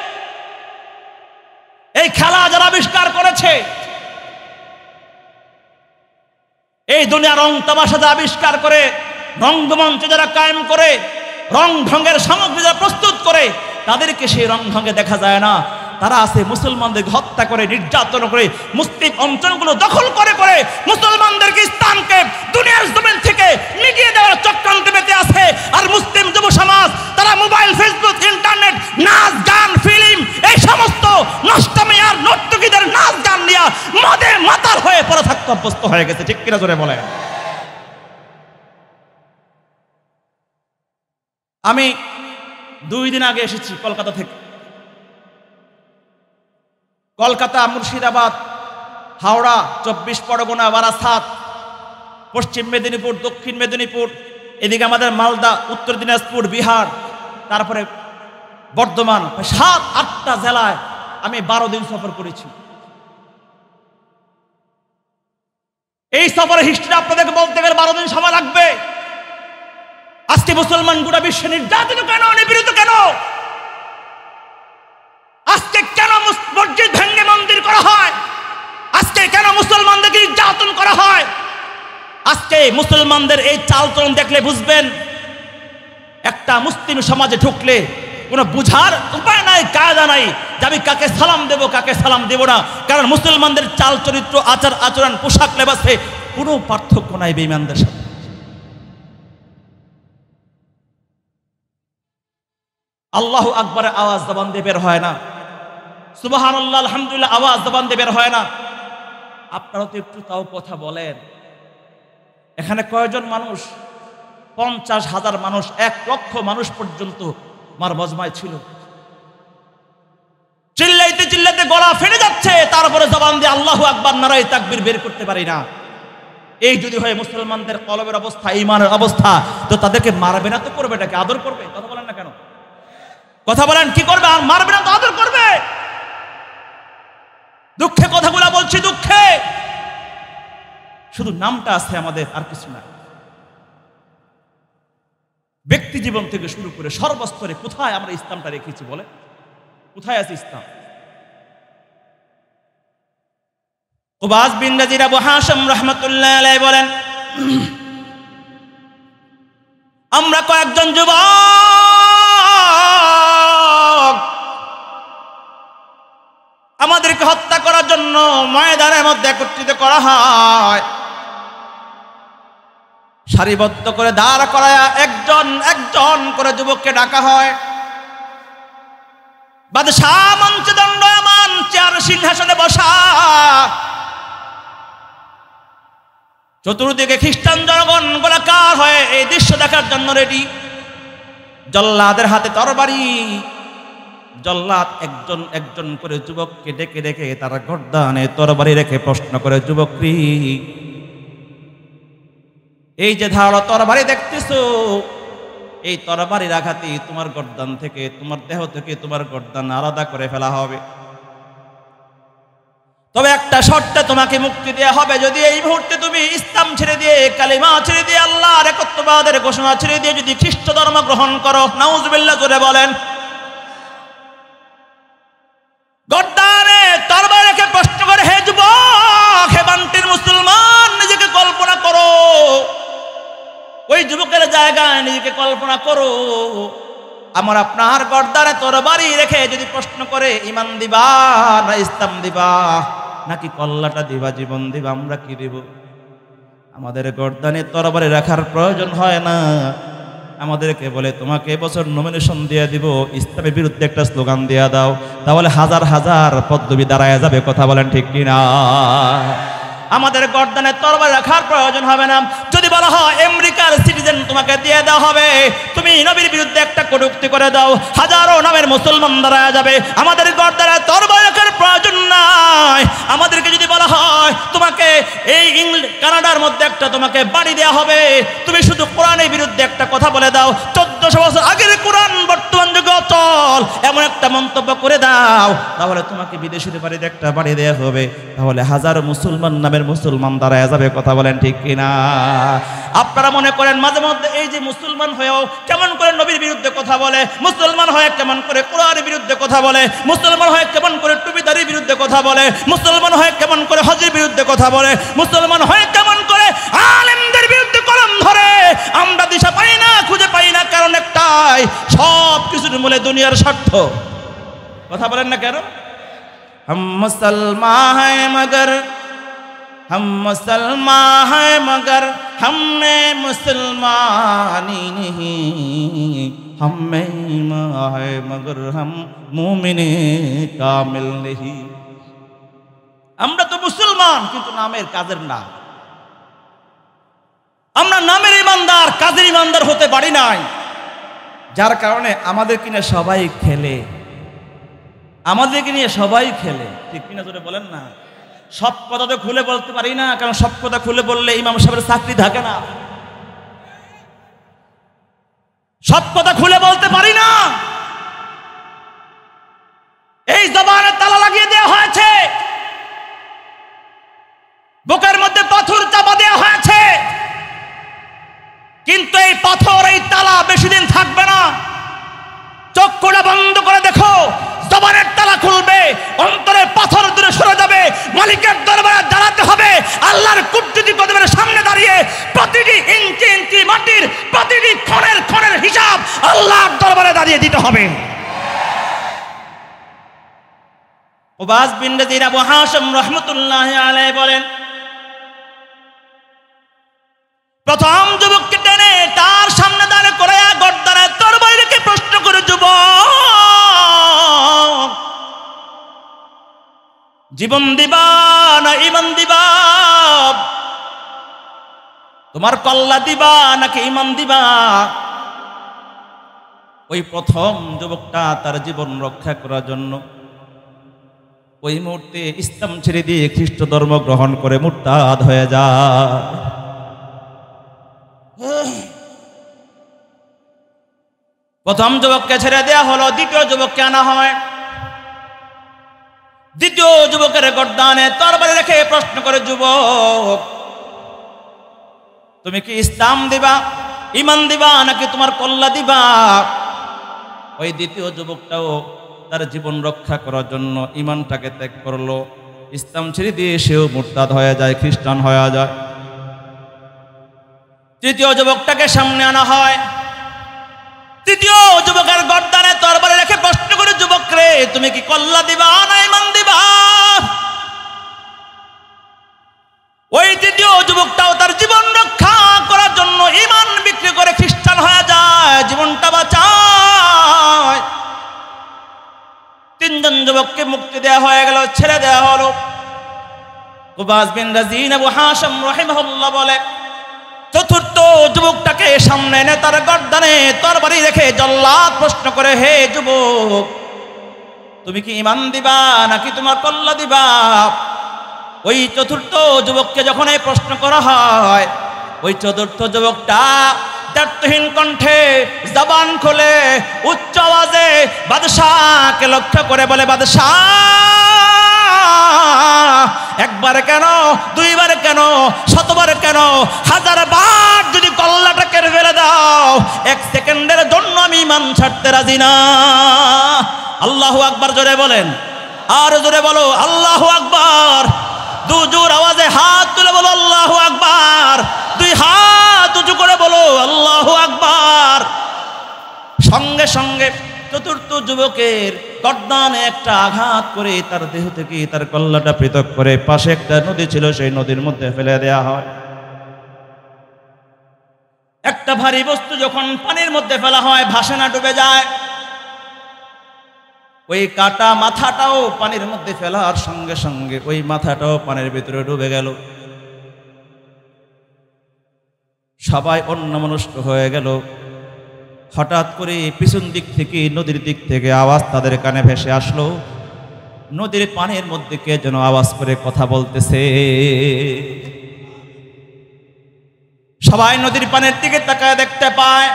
এই খেলা যারা আবিষ্কার করেছে, এই দুনিয়া রং তামাশা যারা আবিষ্কার করে, রঙ্গমঞ্চ যারা কায়েম করে, রং ঢঙ্গের সামগ্রী যারা প্রস্তুত করে, তাদেরকে সেই রং ঢঙ্গে দেখা যায় না। তারা আছে মুসলমানদের হত্যা করে, নির্যাতন করে, মুসলিম অঞ্চলগুলো দখল করে করে মুসলমানদেরকে, ইসলামকে দুনিয়ার জমিন থেকে মিটিয়ে দেওয়ার চক্রান্তে মেতে আছে। আর মুসলিম যুব সমাজ তারা মোবাইল, ফেসবুক, ইন্টারনেট, নাচ গান, ফিল্ম, এই সমস্ত নষ্টমী আর নর্তকীদের নাচ গান নিয়ে মদে মাতাল হয়ে পড়ে থাকতে অভ্যস্ত হয়ে গেছে। ঠিক কিনা জোরে বলে? আমি 2 দিন আগে এসেছি কলকাতা থেকে। কলকাতা, মুর্শিদাবাদ, হাওড়া, 24 পরগনা, বারাসাত, পশ্চিম মেদিনীপুর, দক্ষিণ মেদিনীপুর, এদিকে আমাদের মালদা, উত্তর দিনাজপুর, বিহার, তারপরে বর্ধমান, 7-8টা জেলায় আমি 12 দিন সফর করেছি। এই সফরের হিস্ট্রি আপনাদেরকে বলতে গেলে 12 দিন সময় লাগবে। আজকে মুসলমান গোটা বিশ্বে নির্যাতিত কেন, নিপীড়িত কেন? আজকে কেন মসজিদ ভেঙে মন্দির করা হয়? মুসলমানদের এই চালচলন দেখলে বুঝবেন একটা মুসলিম সমাজে ঢুকলে কোনো বুঝার উপায় নাই, কায়দা নাই যে আমি কাকে সালাম দেব কাকে সালাম দেব না। কারণ মুসলমানদের চাল চরিত্র, আচার আচরণ, পোশাক লেবাসে কোনো পার্থক্য নাই বেঈমানদের সাথে। আল্লাহু আকবরের আওয়াজ জবান দিয়ে বের হয় না, সুবহানাল্লাহ আলহামদুলিল্লাহ আওয়াজ জবান দিয়ে বের হয় না। আপনারা তো একটু তাও কথা বলেন, এখানে কয়জন মানুষ? 50,000 মানুষ, 1 লক্ষ মানুষ পর্যন্ত আমার মজমায় ছিল। চিল্লাইতে চিল্লাইতে গলা ফেটে যাচ্ছে, তারপরে জবান দিয়ে আল্লাহু আকবার নারায়ে তাকবীর বের করতে পারি না। এই যদি হয় মুসলমানদের কলবের অবস্থা, ঈমানের অবস্থা, তো তাদেরকে মারবে না তো করবে নাকি? আদর করবে? কথা বলেন না কেন? কথা বলেন, কি করবে? আর মারবে না তো আদর করবে। দুঃখে কথাগুলো বলছি, দুঃখে শুধু নামটা আছে আমাদের, আর কিছু না। ব্যক্তি জীবন থেকে শুরু করে সর্বস্তরে কোথায় আমরা ইসলামটা রেখেছি বলে? কোথায় আছে ইসলাম? কুবাস বিন রাজির আবু হাশিম রাহমাতুল্লাহ আলাইহি বলেন, আমরা কয়েকজন যুবক আমাদেরকে হত্যা করার জন্য ময়দানের মধ্যে একত্রিত করা হয়। সারিবদ্ধ করে দাঁড় করায় একজন একজন করে যুবককে ডাকা হয়। বাদশাহ মঞ্চে দণ্ডায়মান, চেয়ার সিংহাসনে বসা, চতুর্দিকে খ্রিস্টান জনগণ গোলাকার হয়ে এই দৃশ্য দেখার জন্য রেডি। জল্লাদের হাতে তরবারি, জল্লাদ একজন একজন করে যুবককে ডেকে ডেকে তারা গর্দানে তরবারি রেখে প্রশ্ন করে, যুবকরি এই যে ধারালো তরবারি দেখতেছো, এই তরবারির আঘাতে তোমার গর্দান থেকে, তোমার দেহ থেকে তোমার গর্দান আলাদা করে ফেলা হবে। তবে একটা শর্তে তোমাকে মুক্তি দেওয়া হবে, যদি এই মুহূর্তে তুমি ইসলাম ছেড়ে দিয়ে, কালিমা ছেড়ে দিয়ে, আল্লাহর একত্ববাদের ঘোষণা ছেড়ে দিয়ে যদি খ্রিস্ট ধর্ম গ্রহণ করো। নাউজুবিল্লাহ জোরে বলেন। গর্দানে তরবারি রেখে প্রশ্ন করে, হে যুবক, হে বান্টির মুসলমান, নিজেকে কল্পনা করো, ওই যুবকের জায়গায় নিজেকে কল্পনা করো। আমার আপনার গর্দানে তরবারি রেখে যদি প্রশ্ন করে, ঈমান দিবা না ইসলাম দিবা, নাকি কল্লাটা দিবা, জীবন দিবা, আমরা কি দিব? আমাদের গর্দানে তরবারি রাখার প্রয়োজন হয় না। আমাদেরকে বলে, তোমাকে এবছর নমিনেশন দিয়ে দিব, ইসলামের বিরুদ্ধে একটা স্লোগান দিয়ে দাও, তাহলে হাজার হাজার পদবি দাঁড়ায় যাবে। কথা বলেন ঠিক কিনা? আমাদের গর্দানে তরবারি রাখার প্রয়োজন হবে না। যদি বলা হয় আমেরিকার সিটিজেন তোমাকে দিয়ে দেওয়া হবে, তুমি নবীর বিরুদ্ধে একটা কটূক্তি করে দাও, হাজারো নামের মুসলমান দাঁড়ায় যাবে। আমাদের গর্দানে তরবারি রাখার প্রয়োজন নাই। আমাদেরকে যদি বলা হয় তোমাকে এই কানাডার মধ্যে একটা তোমাকে বাড়ি দেওয়া হবে, তুমি শুধু কোরআনের বিরুদ্ধে একটা কথা বলে দাও, 1400 বছর আগের কোরআন বর্তমান যুগে অচল, এমন একটা মন্তব্য করে দাও, তাহলে তোমাকে বিদেশিদের বাড়িতে একটা বাড়ি দেওয়া হবে। তাহলে হাজার মুসলমান নামের মুসলমান দাঁড়ায় যাবে। কথা বলেন ঠিক কিনা? আপনারা মনে করেন মাঝে মধ্যে এই যে মুসলমান হয়েও কেমন করে নবীর বিরুদ্ধে কথা বলে, মুসলমান হয়ে কেমন করে কোরআনের বিরুদ্ধে কথা বলে, মুসলমান হয়ে কেমন করে টুপিদারির বিরুদ্ধে কথা বলে, মুসলমান হয়ে কেমন করে হজের বিরুদ্ধে কথা বলে, মুসলমান হয়ে কেমন করে আলেমদের বিরুদ্ধে কলম ধরে, আমরা দিশা পাই না, খুঁজে পাই না। কারণ একটাই, সব কিছুর মূলে দুনিয়ার স্বার্থ। কথা বলেন না কেন? हम मुसलमान हैं मगर, हम मुसलमान हैं मगर हमने मुसलमानी नहीं, हम में ईमान है मगर हम मुमिने कामिल नहीं। আমরা তো মুসলমান কিন্তু নামের কাজের না। আমরা নামের ইমানদার, কাজের ইমানদার হতে পারি নাই, যার কারণে আমাদেরকে নিয়ে সবাই খেলে, আমাদেরকে নিয়ে সবাই খেলে। ঠিক কিনা জোরে বলেন না? সব কথা তো খুলে বলতে পারি না, কারণ সব কথা খুলে বললে ইমাম সাহেবের চাকরি থাকে না। সব কথা খুলে বলতে পারি না, এই জবানে তালা লাগিয়ে দেওয়া হয়েছে, বুকের মধ্যে পাথর চাপা দেওয়া হয়েছে। কিন্তু এই পাথর, এই তালা বেশি দিন থাকবে না। চক্ষুটা বন্ধ করে দেখো, জবানের তালা খুলবে, অন্তরের পাথর দূরে সরে যাবে, মালিকের দরবারে দাঁড়াতে হবে, আল্লাহর কুদরতি কদমের সামনে দাঁড়িয়ে প্রতি উবাস বিন রাজির আবু হাশিম রাহমাতুল্লাহি আলাইহি বলেন, প্রথম যুবককে টেনে তার সামনে দাঁড় করে গর্দানে তরবারি রেখে প্রশ্ন করে, যুবক, জীবন দিবা না ঈমান দিবা? তোমার কল্লা দিবা নাকি ঈমান দিবা? ওই প্রথম যুবকটা তার জীবন রক্ষা করার জন্য ওই মুহূর্তে ইসলাম ছেড়ে দিয়ে খ্রিস্ট ধর্ম গ্রহণ করে মুরতাদ হয়ে যায়। প্রথম যুবককে ছেড়ে দেয়া হলো, দ্বিতীয় যুবককে আনা হয়। দ্বিতীয় যুবকের গর্দানে তরবারি রেখে প্রশ্ন করে, যুবক, তুমি কি ইসলাম দিবা, ঈমান দিবা নাকি তোমার কল্লা দিবা? ওই দ্বিতীয় যুবকটাও তার জীবন রক্ষা করার জন্য ঈমানটাকে ত্যাগ করলো, ইসলাম ছেড়ে দিয়ে সেও মুরতাদ হয়ে যায়, খ্রিস্টান হয়ে যায়। তৃতীয় যুবকটাকে সামনে আনা হয়। তৃতীয় যুবকের গর্দানে তরবারি রেখে প্রশ্ন করে, যুবক রে, তুমি কি কল্লা দিবা না ঈমান দিবা? ওই তৃতীয় যুবকটাও তার জীবন রক্ষা করার জন্য ঈমান বিক্রি করে খ্রিস্টান হয়ে যায়, জীবনটা বাঁচায়। তিনজন যুবককে মুক্তি দেওয়া হয়ে গেল, ছেড়ে দেওয়া হলো। উবাস বিন রাজিন আবু হাশিম রাহিমাহুল্লাহ বলে, চতুর্থ যুবকটাকে সামনে এনে তার গর্দানে তরবারি রেখে জল্লাদ প্রশ্ন করে, হে যুবক, তুমি কি ঈমান দিবা নাকি তোমার কল্লা দিবা? ওই চতুর্থ যুবককে যখন এই প্রশ্ন করা হয়, ওই চতুর্থ যুবকটা দায়িত্বহীন কণ্ঠে জবান খুলে উচ্চ আওয়াজে বাদশাহকে লক্ষ্য করে বলে, বাদশাহ, একবার কেন, দুইবার কেন, শতবার কেন, হাজারবার যদি কল্লাটা কেড়ে ফেলে দাও, এক সেকেন্ডের জন্য আমি ঈমান ছাড়তে রাজি না। আল্লাহু আকবার জোরে বলেন, আর জোরে বলো আল্লাহু আকবার। দু জোর আওয়াজে হাত তুলে বলো আল্লাহু আকবার, দুই হাত উঁচু করে বলো আল্লাহু আকবার। সঙ্গে সঙ্গে চতুর্থ যুবকের গর্দানে একটা আঘাত করে তার দেহ থেকে তার কল্লাটা পৃথক করে পাশে একটা নদী ছিল, সেই নদীর মধ্যে ফেলে দেয়া হয়। একটা ভারী বস্তু যখন পানির মধ্যে ফেলা হয়, ভাসে না, ডুবে যায়। ওই কাটা মাথাটাও পানির মধ্যে ফেলার সঙ্গে সঙ্গে ওই মাথাটাও পানির ভিতরে ডুবে গেল। সবাই অন্যমনস্ক হয়ে গেল। হঠাৎ করে পিছন দিক থেকে, নদীর দিক থেকে আওয়াজ তাদের কানে ভেসে আসলো। নদীর পানির মধ্যে কে যেন আওয়াজ করে কথা বলতেছে। সবাই নদীর পানির দিকে তাকায় দেখতে পায়,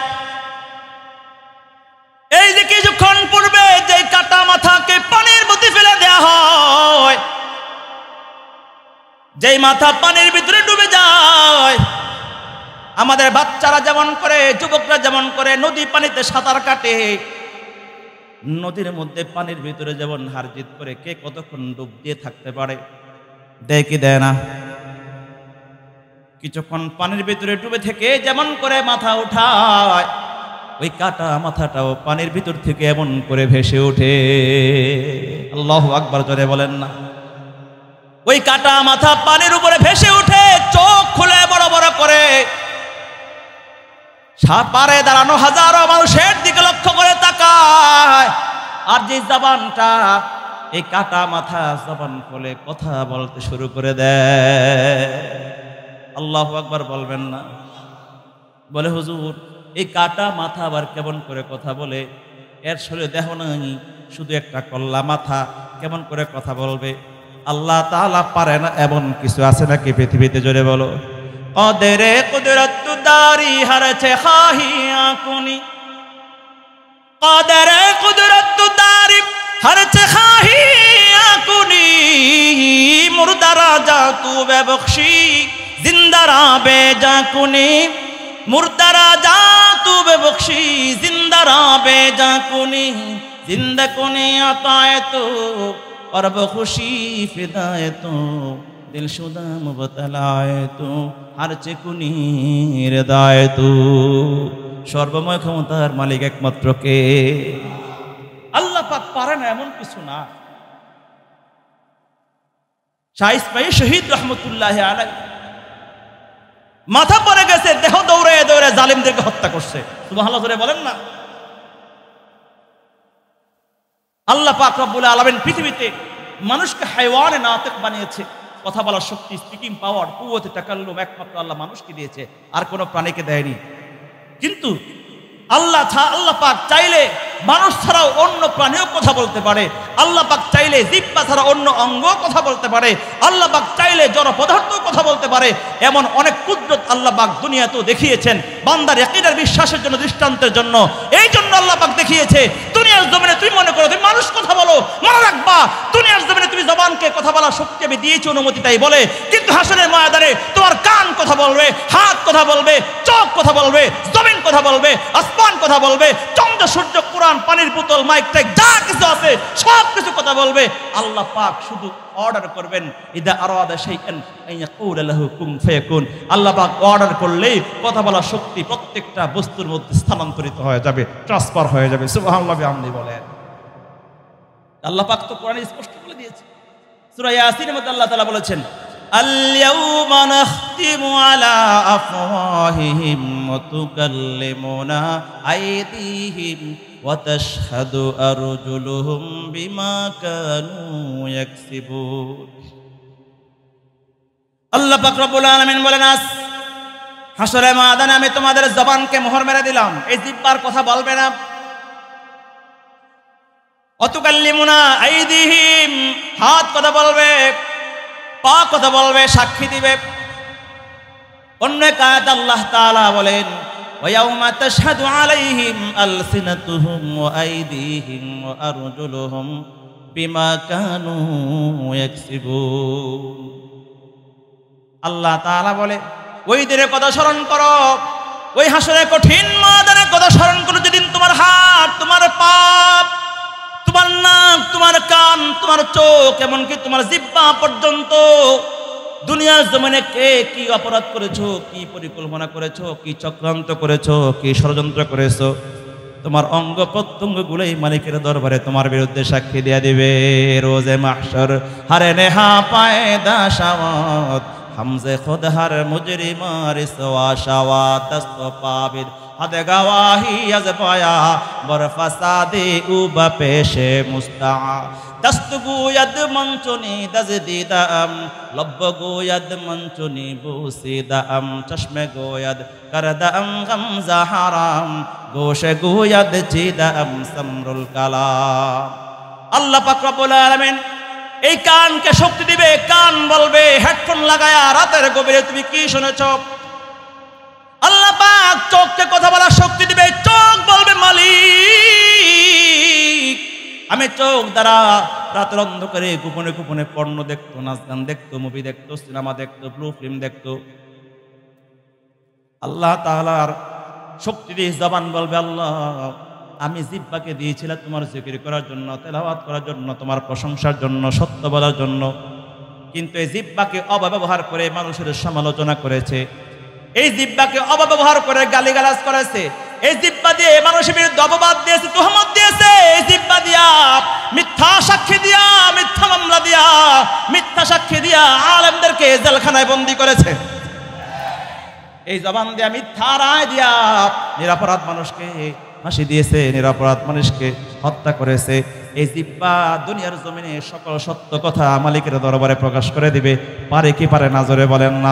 এই যে কিছুক্ষণ পূর্বে যে কাটা মাথাকে পানির মধ্যে ফেলে দেয়া হয়, যেই মাথা পানির ভিতরে ডুবে যায়, আমাদের বাচ্চারা যেমন করে, যুবকরা যেমন করে নদী পানিতে সাঁতার কাটে, নদীর মধ্যে পানির ভিতরে যেমন হারজিত করে কে কতক্ষণ ডুব দিয়ে থাকতে পারে, দেয় কি দেয় না? কিছুক্ষণ পানির ভিতরে ডুবে থেকে যেমন করে মাথা উঠায়, ওই কাটা মাথাটাও পানির ভিতর থেকে এমন করে ভেসে ওঠে। আল্লাহু আকবার জোরে বলেন না। ওই কাটা মাথা পানির উপরে ভেসে উঠে, চোখ খুলে বড় বড় করে পারে দাঁড়ানো হাজারো মানুষের দিকে লক্ষ্য করে তাকায়। আর যে জবানটা, এই কাটা মাথা জবান খুলে কথা বলতে শুরু করে দেয়। আল্লাহু আকবার বলবেন না? বলে, হুজুর, এই কাটা মাথা আবার কেমন করে কথা বলে? এর শরীরে দেহ নাই, শুধু একটা কল্লা মাথা, কেমন করে কথা বলবে? আল্লাহ তাআলা পারে না এমন কিছু আছে নাকি পৃথিবীতে? জোরে বলো। কদরে কুদরত দারি হরছে খাহিয়া কুনি, কদরে কুদরত দারি হরছে খাহিয়া কুনি, মুর্দারা যা তু বেবখশি, জিন্দারা বেজা কুনি, মুর্দারা যা তু বেবখশি, জিন্দারা বেজা কুনি, জিন্দা কুনি আতায়ে তো और बखुशी फिदाए तो दिलशुदा मुबतलाए तो हर चेकुनी हृदय तो। সর্বময় ক্ষমতার মালিক একমাত্র কে? আল্লাহ পাক পারে না এমন কিছু না। শাহ ইসমাঈল শহীদ রহমতুল্লাহি আলাইহি মাথা পড়ে গেছে, দেহ দৌড়ে দৌড়ে জালিমদেরকে হত্যা করছে। সুবহানাল্লাহ জোরে বলেন না। আল্লাহ পাক রব্বুল আলামিন পৃথিবীতে মানুষকে হায়ওয়ানে নাতিক বানিয়েছে। কথা বলার শক্তি, স্পিকিং পাওয়ার, কুওয়াতে তাকাল্লুম একমাত্র আল্লাহ মানুষকে দিয়েছে, আর কোনো প্রাণীকে দেয়নি। কিন্তু আল্লাহ পাক চাইলে মানুষ ছাড়াও অন্য প্রাণীও কথা বলতে পারে। আল্লাহ পাক চাইলে জিহ্বা ছাড়া অন্য অঙ্গ কথা বলতে পারে। আল্লাহ পাক চাইলে জড় পদার্থ কথা বলতে পারে। এমন অনেক কুদরত আল্লাহ পাক দুনিয়াতেও দেখিয়েছেন বান্দার ইয়াকিনের বিশ্বাসের জন্য, দৃষ্টান্তের জন্য। এই জন্য আল্লাহ পাক দেখিয়েছে দুনিয়ার জমিনে তুমি মনে করো তুমি মানুষ কথা বলো, মনে রাখবা দুনিয়ার জমিনে তুমি জবানকে কথা বলার শক্তি আমি দিয়েছি, অনুমতি তাই বলে। কিন্তু হাসরের ময়দানে তোমার কান কথা বলবে, হাত কথা বলবে, চোখ কথা বলবে, জমিন কথা বলবে, আসমান কথা বলবে, চন্দ্র সূর্য কোরআন পানির বোতল মাইক টাইক যা কিছু আছে সব কিছু কথা বলবে। আল্লাহ পাক শুধু অর্ডার করবেন, ইদা আরাদা শাইআন আইয়াকুলা লাহু কুন ফায়াকুন। আল্লাহ পাক অর্ডার করলেই কথা বলার শক্তি প্রত্যেকটা বস্তুর মধ্যে স্থানান্তরিত হয়ে যাবে, ট্রান্সফার হয়ে যাবে। সুবহানাল্লাহ বিহামদি বলেন। আল্লাহ পাক তো কোরআনে স্পষ্ট বলে দিয়েছে। সূরা ইয়াসিনের মধ্যে আল্লাহ তাআলা বলেছেন, আল-ইয়াওমা নাখতিমু আলা আফওয়াহিহিম ওয়া তুকাল্লিমুনা আইদিহিম ওয়া তাশহাদু আরজুলুহুম বিমা কানু ইয়াকসিবুন। আল্লাহ পাক রব্বুল আলামিন বলেন, আজ হাসরের ময়দানে আমি তোমাদের জবানকে মোহর মেরে দিলাম, এই জিহ্বার কথা বলবে না। ওয়া তুকাল্লিমুনা আইদিহিম, হাত কথা বলবে, পা কথা বলবে, সাক্ষী দিবে। অন্য এক আয়াতে আল্লাহ তাআলা বলেন, ওয়া ইয়াউমা তাশহাদু আলাইহিম আলসিনাতুহুম ওয়া আইদিহিম ওয়া আরজুলুহুম বিমা কানু ইয়াকসিবুন। আল্লাহ তাআলা বলে, ওই দিনের কথা স্মরণ করো, ওই হাসরের কঠিন ময়দানের কথা স্মরণ করো, যেদিন তোমার হাত, তোমার পা, তোমার নাক, তোমার কান, তোমার চোখ, এমনকি তোমার জিহ্বা পর্যন্ত দুনিয়ার জমিনে কে কি অপরাধ করেছো, কি পরিকল্পনা করেছো, কি চক্রান্ত করেছো, কি ষড়যন্ত্র করেছো, তোমার অঙ্গ প্রত্যঙ্গ গুলোই মালিকের দরবারে তোমার বিরুদ্ধে সাক্ষী দিয়ে দিবে। রোজে মাহশর হারে নেহা পায়দা শাওয়াত हमसे खुद हर मुजरिमार सवाशवा दस्त पाबिद हद गवाही अज पाया बर फसादे उब पेशे मुस्ता दस्त गोयद मंचुनी दज दीदम लब गोयद मंचुनी बूसीदम चश्मे गोयद करदम गमजा हराम गोश गोयद चीदम समरुल कलाम। अल्लाह पाक रब्बुल आलमीन এই কানকে শক্তি দিবে, কান বলবে হেডফোন লাগায়া রাতের গভীরে তুমি কি শুনেছো। আল্লাহ পাক চোখকে কথা বলার শক্তি দিবে, চোখ বলবে মালিক আমি চোখ দ্বারা রাতের অন্ধকারে গোপনে গোপনে পর্ণ দেখতো, নাচ গান দেখতো, মুভি দেখতো, সিনেমা দেখতো, ব্লু ফিল্ম দেখতো। আল্লাহ তাআলার শক্তি দিয়ে জবান বলবে আল্লাহ আমি জিহ্বাকে দিয়েছিলাম তোমার জিকির করার জন্য, তেলাওয়াত করার জন্য, তোমার প্রশংসার জন্য, সত্য বলার জন্য, কিন্তু এই জিহ্বাকে অপব্যবহার করে মানুষের সমালোচনা করেছে, এই জিহ্বাকে অপব্যবহার করে গালিগালাজ করেছে, এই জিহ্বা দিয়ে মানুষের বিরুদ্ধে অপবাদ দিয়েছে, তুহমত দিয়েছে, এই জিহ্বা দিয়া মিথ্যা সাক্ষী দিয়া, মিথ্যা মামলা দিয়া, মিথ্যা সাক্ষী দিয়া আলেমদেরকে জেলখানায় বন্দী করেছে। এই জবান দিয়া মিথ্যা রায় দিয়া নিরপরাধ মানুষকে ফাঁসি দিয়েছে, নিরপরাধ মানুষকে হত্যা করেছে। এই জিহ্বা দুনিয়ার জমিনে সকল সত্য কথা মালিকের দরবারে প্রকাশ করে দিবে, পারে কি পারে না জোরে বলেন না।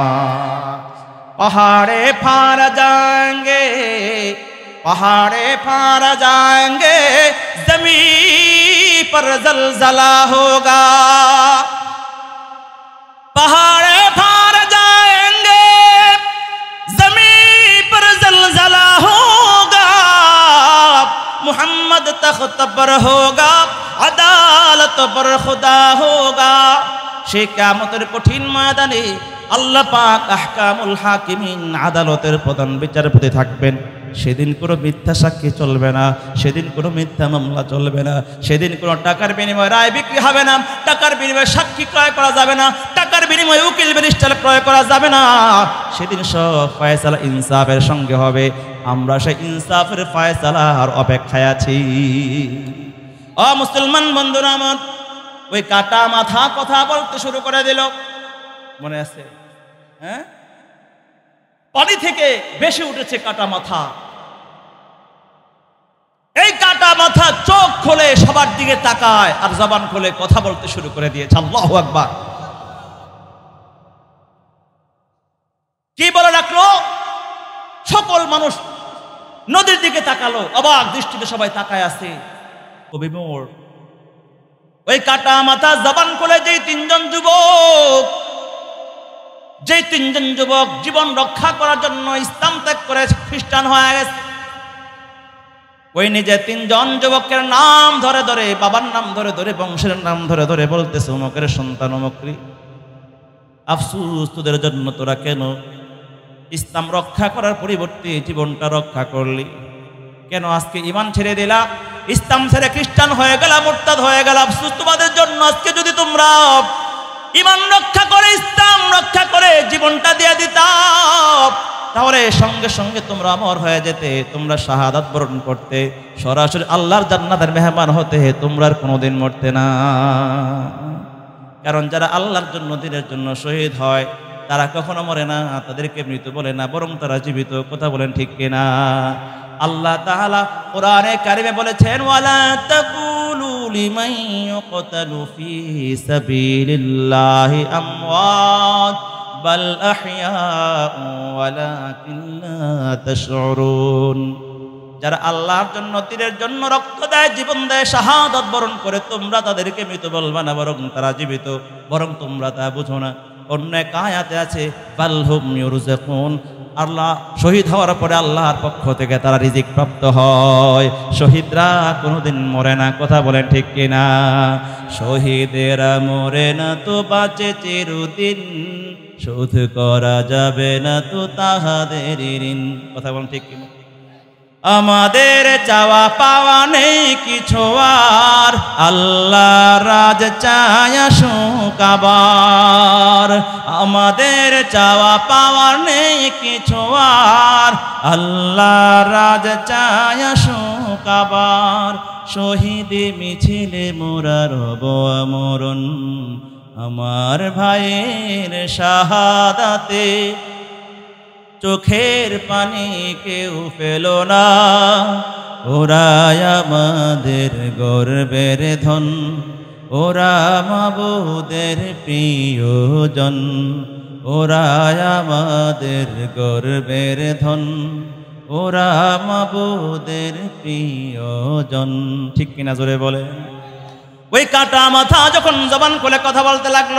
पहाड़े फार जाएंगे, पहाड़े फार जाएंगे, जमीन पर जलजला होगा, पहाड़े फार जाएंगे, जमीन पर जलजला होगा, मोहम्मद तख्त पर होगा, अदालत पर खुदा होगा। সে কিয়ামতের কঠিন ময়দানে আল্লাহ পাক আহকামুল হাকিমিন আদালতের প্রধান বিচারপতি থাকবেন। সেদিন কোনো মিথ্যা সাক্ষী চলবে না, সেদিন কোনো মিথ্যা মামলা চলবে না, সেদিন কোনো টাকার বিনিময়ে রায় বিক্রি হবে না, টাকার বিনিময়ে সাক্ষী ক্রয় করা যাবে না, টাকার বিনিময়ে উকিল ব্যারিস্টার ক্রয় করা যাবে না। সেদিন সব ফয়সালা ইনসাফের সঙ্গে হবে। আমরা সেই ইনসাফের ফয়সালার অপেক্ষায় আছি। ও মুসলমান বন্ধুরা আমার, ওই কাটা মাথা কথা বলতে শুরু করে দিল। মনে আছে? হ্যাঁ, পানি থেকে বেশি উঠেছে কাটা মাথা। এই কাটা মাথা চোখ খোলে সবার দিকে তাকায় আর জবান খোলে কথা বলতে শুরু করে দিয়েছে। আল্লাহু আকবার। কি বলে রাখলো? সকল মানুষ নদীর দিকে তাকালো, অবাক দৃষ্টিতে সবাই তাকায় আছে। কবি মোর ওই কাটা মাথা জবান খোলে যেই তিনজন যুবক জীবন রক্ষা করার জন্য ইসলাম ত্যাগ করে খ্রিস্টান হয়ে গেছে, ওই নিজে তিনজন যুবকের নাম ধরে ধরে, বাবার নাম ধরে ধরে, বংশের নাম ধরে ধরে বলতেছে, অমুকের সন্তান অমুকরি, আফসোস তোদের জন্য, তোরা কেন ইসলাম রক্ষা করার পরিবর্তে জীবনটা রক্ষা করলি? কেন আজকে ঈমান ছেড়ে দিলা, ইসলাম ছেড়ে খ্রিস্টান হয়ে গেলা, মুরতাদ হয়ে গেলা? আফসোস তোমাদের জন্য। আজকে যদি তোমরা ঈমান রক্ষা করে, ইসলাম রক্ষা করে জীবনটা দিয়ে দিতা, তাহলে সঙ্গে সঙ্গে তোমরা অমর হয়ে যেতে, তোমরা শাহাদাত বরণ করতে, সরাসরি আল্লাহর জান্নাতের মেহমান হতে, তোমরা আর কোনোদিন মরতে না। কারণ যারা আল্লাহর জন্য, দ্বীনের জন্য শহীদ হয় তারা কখনো মরে না, তাদেরকে মৃত বলে না, বরং তারা জীবিত। কথা বলেন ঠিক কিনা? আল্লাহ তাআলা কোরআনে কারিমে বলেছেন, ওয়ালা তাকুলু লিমান ইউকতালু ফি সাবিলিল্লাহি আমওয়াত বাল আহইয়াউ ওয়ালাকিন লা তাশউরুন। যারা আল্লাহর জন্য, দ্বীনের জন্য রক্ত দেয়, জীবন দেয়, শাহাদাত বরণ করে, তোমরা তাদেরকে মৃত বলবা না, বরং তারা জীবিত, বরং তোমরা তা বুঝো না। অন্য এক আয়াতে আছে, বাল হুম ইউরযাকুন, আল্লাহ শহীদ হওয়ার পরে আল্লাহর পক্ষ থেকে তারা রিজিক প্রাপ্ত হয়। শহীদরা কোনোদিন মরে না। কথা বলেন ঠিক কিনা? শহীদেরা মরে না তো বাঁচে চিরদিন, শোধ করা যাবে না তো তাহাদের ঋণ। কথা বলেন ঠিক কিনা? আমাদের চাওয়া পাওয়া নেই কিছু আর, আল্লাহ রাজ চায় আসুক আবার। আমাদের চাওয়া পাওয়া নেই কিছু আর, আল্লাহ রাজ চায় আসুক আবার। শহীদে মিছিলে মোরা রব আমরণ, আমার ভাইয়ের শাহাদাতে চোখের পানি কেউ ফেল না। ওরা আমাদের গর্বের ধন, ওরা মাবুদের প্রিয়জন, ওরা আমাদের গর্বের ধন, ওরা মাবুদের প্রিয়জন। ঠিক কিনা? জোরে বলে। ওই কাটা মাথা যখন জবান খুলে কথা বলতে লাগলো,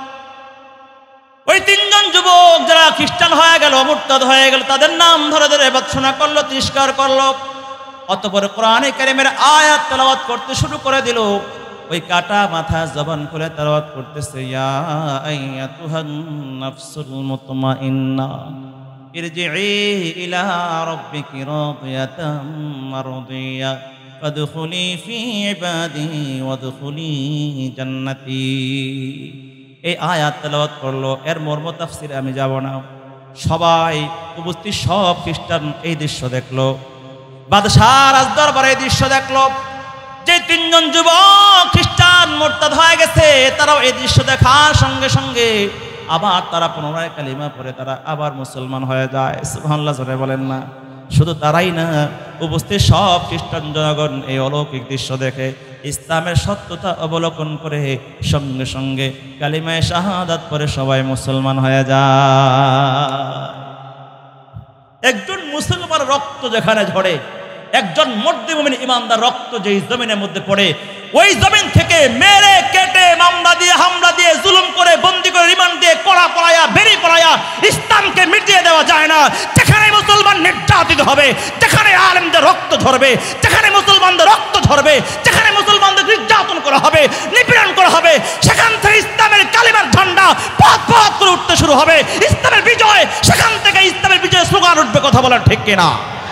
ওই তিনজন যুবক যারা খ্রিস্টান হয়ে গেল, মুরতাদ হয়ে গেল, তাদের নাম ধরে ধরে ভৎসনা করলো, তিরস্কার করলো। অতঃপর কোরআনে কারীমের আয়াত তেলাওয়াত করতে শুরু করে দিল। ওই কাটা মাথা জবান খুলে তেলাওয়াত করতেছে, ইয়া আইয়াতুহান নাফসুল মুতমাইন্না ইরজিই ইলা রাব্বিকি রাদিয়াতাম মারদিয়া ফাদখুলি ফি ইবাদি ওয়াদখুলি জান্নাতি। এই আয়াত তেলাওয়াত করলো। এর মর্ম তাফসিরে আমি যাব না। সবাই উপস্থিত সব খ্রিস্টান এই দৃশ্য দেখলো, বাদশাহ রাজদরবারে এই দৃশ্য দেখলো। যে তিনজন যুবক খ্রিস্টান মুরতাদ হয়ে গেছে, তারাও এই দৃশ্য দেখার সঙ্গে সঙ্গে আবার তারা পুনরায় কালিমা পড়ে তারা আবার মুসলমান হয়ে যায়। সুবহানাল্লাহ জোরে বলেন না? শুধু তারাই না, উপস্থিত সব খ্রিস্টান জনগণ এই অলৌকিক দৃশ্য দেখে ইসলামের সত্যতা অবলোকন করে সঙ্গে সঙ্গে কালিমায়ে শাহাদাত পড়ে সবাই মুসলমান হয়ে যায়। একজন মুসলমানের রক্ত যেখানে ঝরে, একজন মুসলিম মুমিন ইমানদার রক্ত যেই জমিনের মধ্যে পড়ে, ওই জমিন থেকে মেরে কেটে মামলা দিয়ে হামলা দিয়ে জুলুম করে বন্দি করে রিমান্ড দিয়ে কড়া পড়ায়া বেরি পড়ায়া ইসলামকে মিটিয়ে দেওয়া যায় না। যেখানে মুসলমান নির্যাতিত হবে, যেখানে আলেমদের রক্ত ঝরবে, যেখানে মুসলমানদের রক্ত ঝরবে, যেখানে মুসলমানদের নির্যাতন করা হবে, নিপীড়ন করা হবে, সেখান থেকে ইসলামের কালিমার ঝান্ডা পথ পথ করে উঠতে শুরু হবে। ইসলামের বিজয়, সেখান থেকে ইসলামের বিজয় স্লোগান উঠবে। কথা বলার ঠিক কিনা?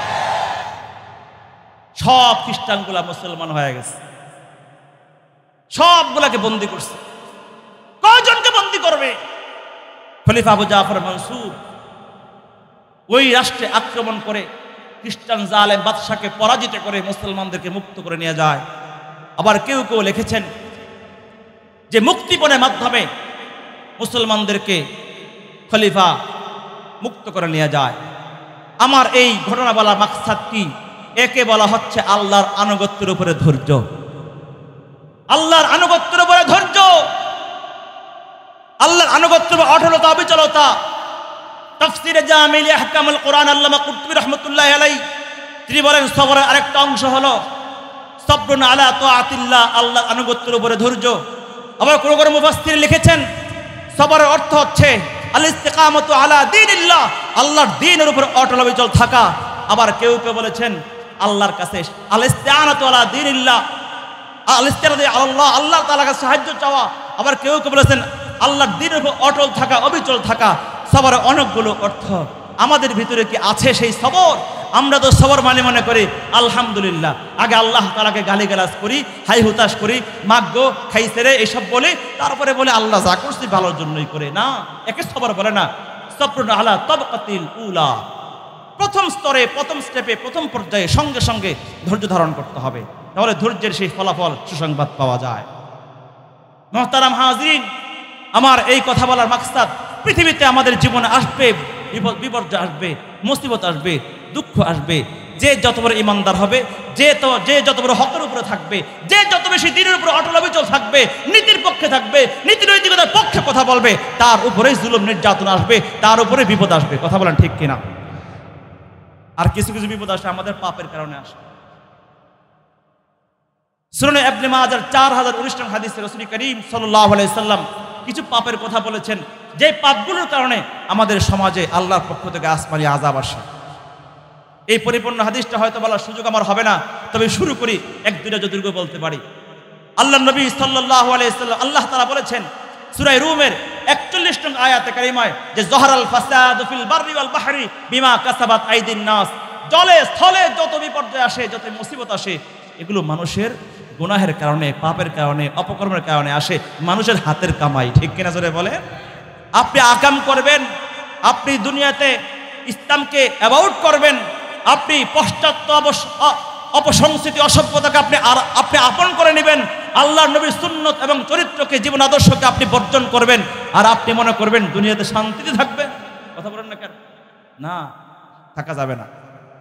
সব খ্রিস্টানগুলা মুসলমান হয়ে গেছে, সবগুলাকে বন্দী করছে। কয়জনকে বন্দী করবে? খলিফা আবু জাফর মনসুর ওই রাষ্ট্রে আক্রমণ করে খ্রিস্টান জালেম বাদশাকে পরাজিত করে মুসলমানদেরকে মুক্ত করে নিয়ে যায়। আবার কেউ কেউ লিখেছেন যে মুক্তিপণের মাধ্যমে মুসলমানদেরকে খলিফা মুক্ত করে নিয়ে যায়। আমার এই ঘটনা বলার মাকসাদ কি? একে বলা হচ্ছে আল্লাহর আনুগত্যের উপরে ধৈর্য। আল্লাহর আনুগত্যের উপরে ধৈর্য, আল্লাহর আনুগত্যের উপরে অটলতা, অবিচলতা। তাফসীরে জামিল আহকামুল কোরআন আল্লামা কুরতুবী রাহমাতুল্লাহি আলাইহি তিনি বলেন সবরের আরেকটা অংশ হলো সবরুন আলা তাআতিল্লাহ, আল্লাহর আনুগত্যের উপরে ধৈর্য। আবার কোন কোন মুফাসসির লিখেছেন সবরের অর্থ হচ্ছে আল ইস্তিকামাতু আলা দীনিল্লাহ, আল্লাহর দ্বীনের উপর অটল অবিচল থাকা। আবার কেউ কেউ বলেছেন আল্লাহর কাছে আল ইস্তিআনাতু আলা দীনিল্লাহ, আল ইস্তিআনাতু আল্লাহ, আল্লাহ তাআলার কাছে সাহায্য চাওয়া। আবার কেউ কেউ বলেছেন আল্লাহর দ্বীনের উপর অটল থাকা, অবিচল থাকা। সবরের অনেকগুলো অর্থ। আমাদের ভিতরে কি আছে সেই সবর? আমরা তো সবর মনে করি আলহামদুলিল্লাহ, আগে আল্লাহ তাআলাকে গালিগালাজ করি, হাই হুতাশ করি, মাগগো খাইছে রে এইসব বলে, তারপরে বলে আল্লাহ যা করছি ভালোর জন্যই করে। না, একে সবর বলে না। সবরুন আলা তাবকাতিল উলা, প্রথম স্তরে, প্রথম স্টেপে, প্রথম পর্যায়ে সঙ্গে সঙ্গে ধৈর্য ধারণ করতে হবে, তাহলে ধৈর্যের সেই ফলাফল, সুসংবাদ পাওয়া যায়। মুহতারাম হাজিরিন, আমার এই কথা বলার মাকসাদ, পৃথিবীতে আমাদের জীবনে আসবে বিপর্যয়, আসবে মুসিবত, আসবে দুঃখ আসবে। যে যত বড় ইমানদার হবে, যে যত বড় হকের উপরে থাকবে, যে যত বেশি দ্বীনের উপরে অটল অবিচল থাকবে, নীতির পক্ষে থাকবে, নীতি নৈতিকতার পক্ষে কথা বলবে, তার উপরেই জুলুম নির্যাতন আসবে, তার উপরে বিপদ আসবে। কথা বলেন ঠিক কিনা? আর কিছু কিছু বিপদ আসে আমাদের পাপের কারণে আসে। সুনানে ইবনে মাজাহ 4019 নং হাদিসে রাসূল করিম সাল্লাল্লাহু আলাইহি সাল্লাম কিছু পাপের কথা বলেছেন, যে পাপগুলোর কারণে আমাদের সমাজে আল্লাহর পক্ষ থেকে আসমানি আযাব আসে। এই পরিপূর্ণ হাদিসটা হয়তো বলার সুযোগ আমার হবে না, তবে শুরু করি, এক দুইটা যতটুকু বলতে পারি। আল্লাহর নবী সাল্লাল্লাহু আলাইহি সাল্লাম, আল্লাহ তাআলা বলেছেন সূরা রুমের 41 নং আয়াতে কারিমায় যে জহরাল ফাসাদু ফিল বাররি ওয়াল বাহরি বিমা কাসাবাত আইদিন নাস, জলে স্থলে যত বিপর্যয় আসে, যত মুসিবত আসে, এগুলো মানুষের গুনাহের কারণে, পাপের কারণে, অপকর্মের কারণে আসে, মানুষের হাতের কামাই। ঠিক কিনা জোরে বলে? আপনি আকাম করবেন, আপনি দুনিয়াতে ইসলামকে অ্যাবাউট করবেন, আপনি পশ্চাত্য অপসংস্কৃতি অসভ্যতাকে আপনি আপন করে নেবেন, আল্লাহর নবীর সুন্নত এবং চরিত্রকে, জীবন আদর্শকে আপনি বর্জন করবেন, আর আপনি মনে করবেন দুনিয়াতে শান্তিতে থাকবে। কথা বলেন না কেন? না, থাকা যাবে না।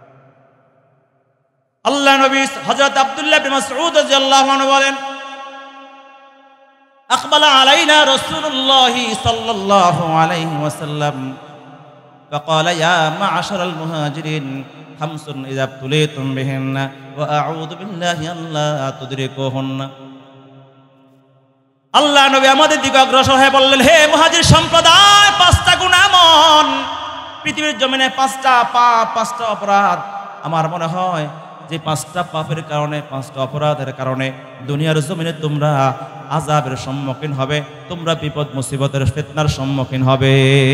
আল্লাহ নবী হযরত আব্দুল্লাহ ইবনে মাসউদ রাদিয়াল্লাহু আনহু বলেন, আকবালা আলাইনা রাসূলুল্লাহ সাল্লাল্লাহু আলাইহি ওয়াসাল্লাম فقال يا معشر المهاجرين خمس إذا ابتليتم بهن وأعوذ بالله ألا تدركوهن। আল্লাহ নবী আমাদের দিকে অগ্রসর হয়ে বললেন, হে মুহাজির সম্প্রদায়, পাঁচটা গুনাহ এমন, পৃথিবীর জমিনে পাঁচটা পাপ, পাঁচটা অপরাধ, আমার মনে হয় যে পাঁচটা পাপের কারণে, পাঁচটা অপরাধের কারণে দুনিয়ার জমিনে তোমরা আযাবের সম্মুখীন হবে, তোমরা বিপদ মুসিবতের ফিতনার সম্মুখীন হবে।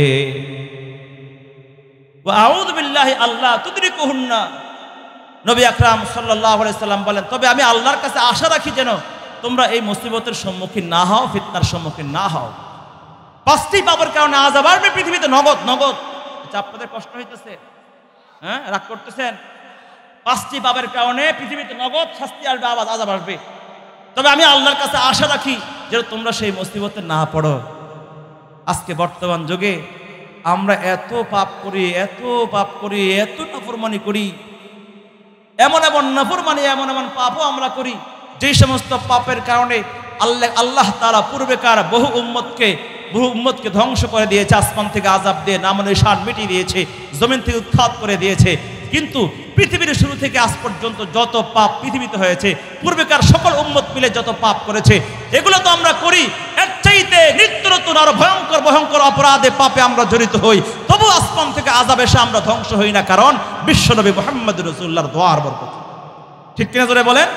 আউযু বিল্লাহি আল্লাহ তুদরিকুহুন্না, নবী আকরাম সাল্লাল্লাহু আলাইহি সাল্লাম বলেন, তবে আমি আল্লাহর কাছে আশা রাখি যেন তোমরা এই মুসিবতের সম্মুখীন না হও, ফিতনার সম্মুখীন না হও। পাঁচটি পাপের কারণে আযাব আসবে পৃথিবীতে, নগদ নগদ। আচ্ছা, আপনাদের কষ্ট হইতেছে? হ্যাঁ, রাগ করতেছেন? পাঁচটি পাপের কারণে পৃথিবীতে নগদ শাস্তি আসবে, আযাব আসবে। তবে আমি আল্লাহর কাছে আশা রাখি যেন তোমরা সেই মুসিবতে না পড়ো। আজকে বর্তমান যুগে আমরা এত পাপ করি, এত পাপ করি, এত নাফরমানি করি, এমন এমন নাফরমানি, এমন এমন পাপও আমরা করি, যে সমস্ত পাপের কারণে আল্লাহ তাআলা পূর্বেকার বহু উম্মতকে ধ্বংস করে দিয়েছে, আসমান থেকে আযাব দিয়ে নামনিশান মিটিয়ে দিয়েছে, জমিন থেকে উৎখাত করে দিয়েছে। কিন্তু পৃথিবীর শুরু থেকে আজ পর্যন্ত যত পাপ পৃথিবীতে হয়েছে, পূর্বেকার সকল উম্মত মিলে যত পাপ করেছে, এগুলো তো আমরা করি। এর চাইতে নিত্য নতুন আরো ভয়ঙ্কর ভয়ঙ্কর অপরাধে, পাপে আমরা জড়িত হই, তবু আসমান থেকে আযাব এসে আমরা ধ্বংস হই না, কারণ বিশ্বনবী মুহাম্মদ রাসূলুল্লাহর দোয়ার বরকত। ঠিক কিনা জোরে বলেন?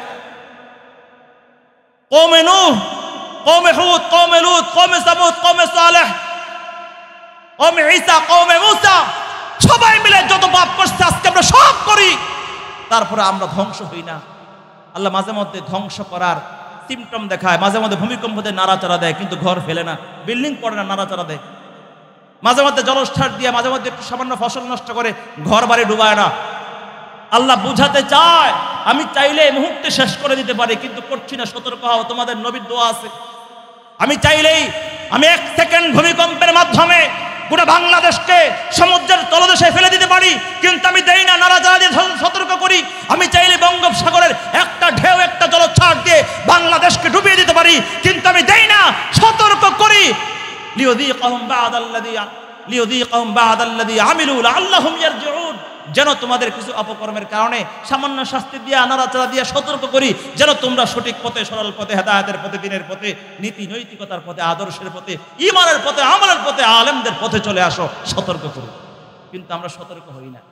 কওমে নূহ, কওমে হুদ, কওমে লূত, কওমে সামূদ, কওমে সালেহ, কওমে ঈসা, কওমে মূসা, সবাই মিলে যত পাপ করছে আজকে আমরা সব করি, তারপরে আমরা ধ্বংস হই না। আল্লাহ মাঝে মধ্যে ধ্বংস করার সিমটম দেখায়, মাঝে মধ্যে ভূমিকম্পতে নাড়াচাড়া দেয়, কিন্তু ঘর ফেলে না, বিল্ডিং পড়ে না, নাড়াচাড়া দেয়। মাঝে মধ্যে জলস্থার দিয়ে, মাঝে মধ্যে একটু সামান্য ফসল নষ্ট করে, ঘর বাড়ি ডুবায় না। আল্লাহ বুঝাতে চায়, আমি চাইলে এই মুহূর্তে শেষ করে দিতে পারি, কিন্তু করছি না। সতর্ক হও, তোমাদের নবীর দোয়া আছে, আমি চাইলেই আমি 1 সেকেন্ড ভূমিকম্পের মাধ্যমে গোটা বাংলাদেশকে সমুদ্রের তলদেশে ফেলে দিতে পারি, কিন্তু আমি দেই না, নাড়াচাড়া দিয়ে সতর্ক করি। আমি চাইলে বঙ্গোপসাগরের একটা ঢেউ, একটা জলোচ্ছ্বাস দিয়ে বাংলাদেশকে ডুবিয়ে দিতে পারি, কিন্তু আমি দেই না, সতর্ক করি। লিউযীকাহুম বা'দাল্লাযী আমিলু লাআল্লাহুম ইয়ারজিউন, যেন তোমাদের কিছু অপকর্মের কারণে সামান্য শাস্তি দিয়ে, নাড়াচাড়া দিয়ে সতর্ক করি, যেন তোমরা সঠিক পথে, সরল পথে, হেদায়েতের পথে, দ্বীনের পথে, নীতি নৈতিকতার পথে, আদর্শের পথে, ঈমানের পথে, আমলের পথে, আলেমদের পথে চলে আসো, সতর্ক করি। কিন্তু আমরা সতর্ক হই না।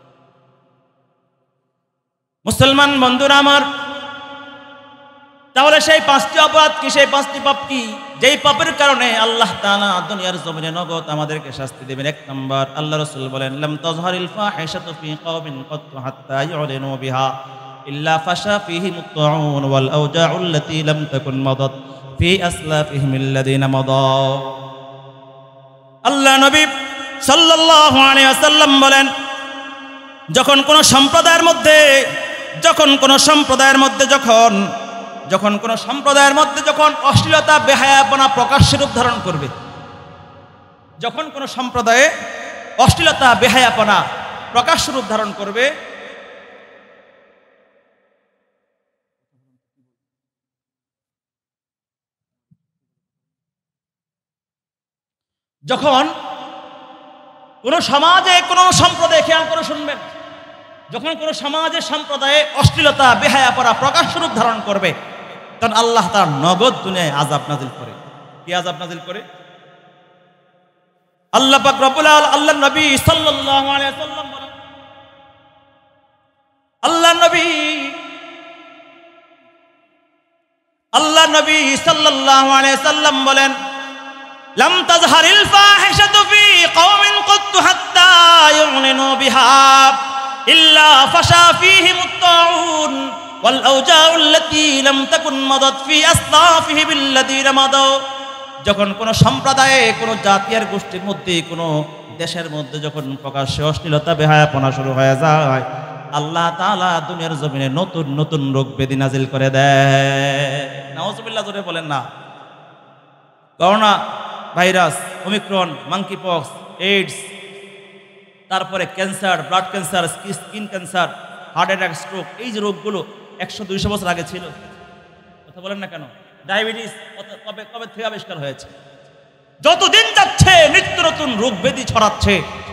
মুসলমান বন্ধুরা আমার, তাহলে সেই 5টি অপরাধ কি, সেই 5টি পাপ কি, যেই পাপের কারণে আল্লাহ তাআলা দুনিয়ার জমিনে নগদ আমাদেরকে শাস্তি দেবেন? 1 নম্বর, আল্লাহ রাসূল বলেন, লাম তাজহারিল ফাহিশাতু ফি কওমিন ক্বাত্তু হাত্তা ইউলিনু বিহা ইল্লা ফাশা ফীহিম আত-তাউন ওয়াল আওজাউ আল্লাতী লাম তাকুন মাদাত ফি আসলাফিহিম আল্লাযীনা মাদাউ। আল্লাহ নবী সাল্লাল্লাহু আলাইহি ওয়াসাল্লাম বলেন, যখন কোন সম্প্রদায়ের মধ্যে যখন অশ্লীলতা, বেহায়াপনা প্রকাশ্যে রূপ ধারণ করবে, যখন কোন সম্প্রদায়ে অশ্লীলতা, বেহায়াপনা প্রকাশ্য রূপ ধারণ করবে, যখন কোন সমাজে, কোন সম্প্রদায়ে, খেয়াল করে শুনবেন, যখন কোন সমাজে, সম্প্রদায়ে অশ্লীলতা, বেহায়াপনা প্রকাশ্য রূপ ধারণ করবে, তখন আল্লাহ তাআলা নগদ দুনিয়ায় আযাব নাযিল করে। কি আযাব নাযিল করে? আল্লাহ পাক রব্বুল আলামিন, আল্লাহর নবী সাল্লাল্লাহু আলাইহি ওয়াসাল্লাম বলেন, আল্লাহ নবী সাল্লাল্লাহু আলাইহি ওয়াসাল্লাম বলেন, লাম তাজহারিল ফাহিশাতু ফি কওমিন ক্বাত্তু হাত্তা ইউলিনু বিহা ইল্লা ফাশা ফীহিম আত-তাউন ওয়াল আওজাউ আল্লাতী লাম তাকুন মাদাত ফি আসলাফিহিম আল্লাযীনা মাদাউ। যখন কোন সম্প্রদায়ে, কোন জাতি আর গোষ্ঠীর মধ্যে, কোন দেশের মধ্যে যখন প্রকাশ্যে অশ্লীলতা, বেহায়াপনা শুরু হয়ে যায়, আল্লাহ তাআলা দুনিয়ার জমিনে নতুন নতুন রোগ ব্যাধি নাজিল করে দেয়। নাউজুবিল্লাহ, জোরে বলেন না। Corona virus, omicron, monkey pox, AIDS, তারপরে cancer, blood cancer, skin cancer, heart attack, stroke, এই যে রোগগুলো 100-200 বছর আগে ছিল। কথা বলেন না কেন? ডায়াবেটিস কবে থেকে আবিষ্কার হয়েছে? যতদিন যাচ্ছে নিত্য নতুন রোগ ব্যাধি ছড়াচ্ছে।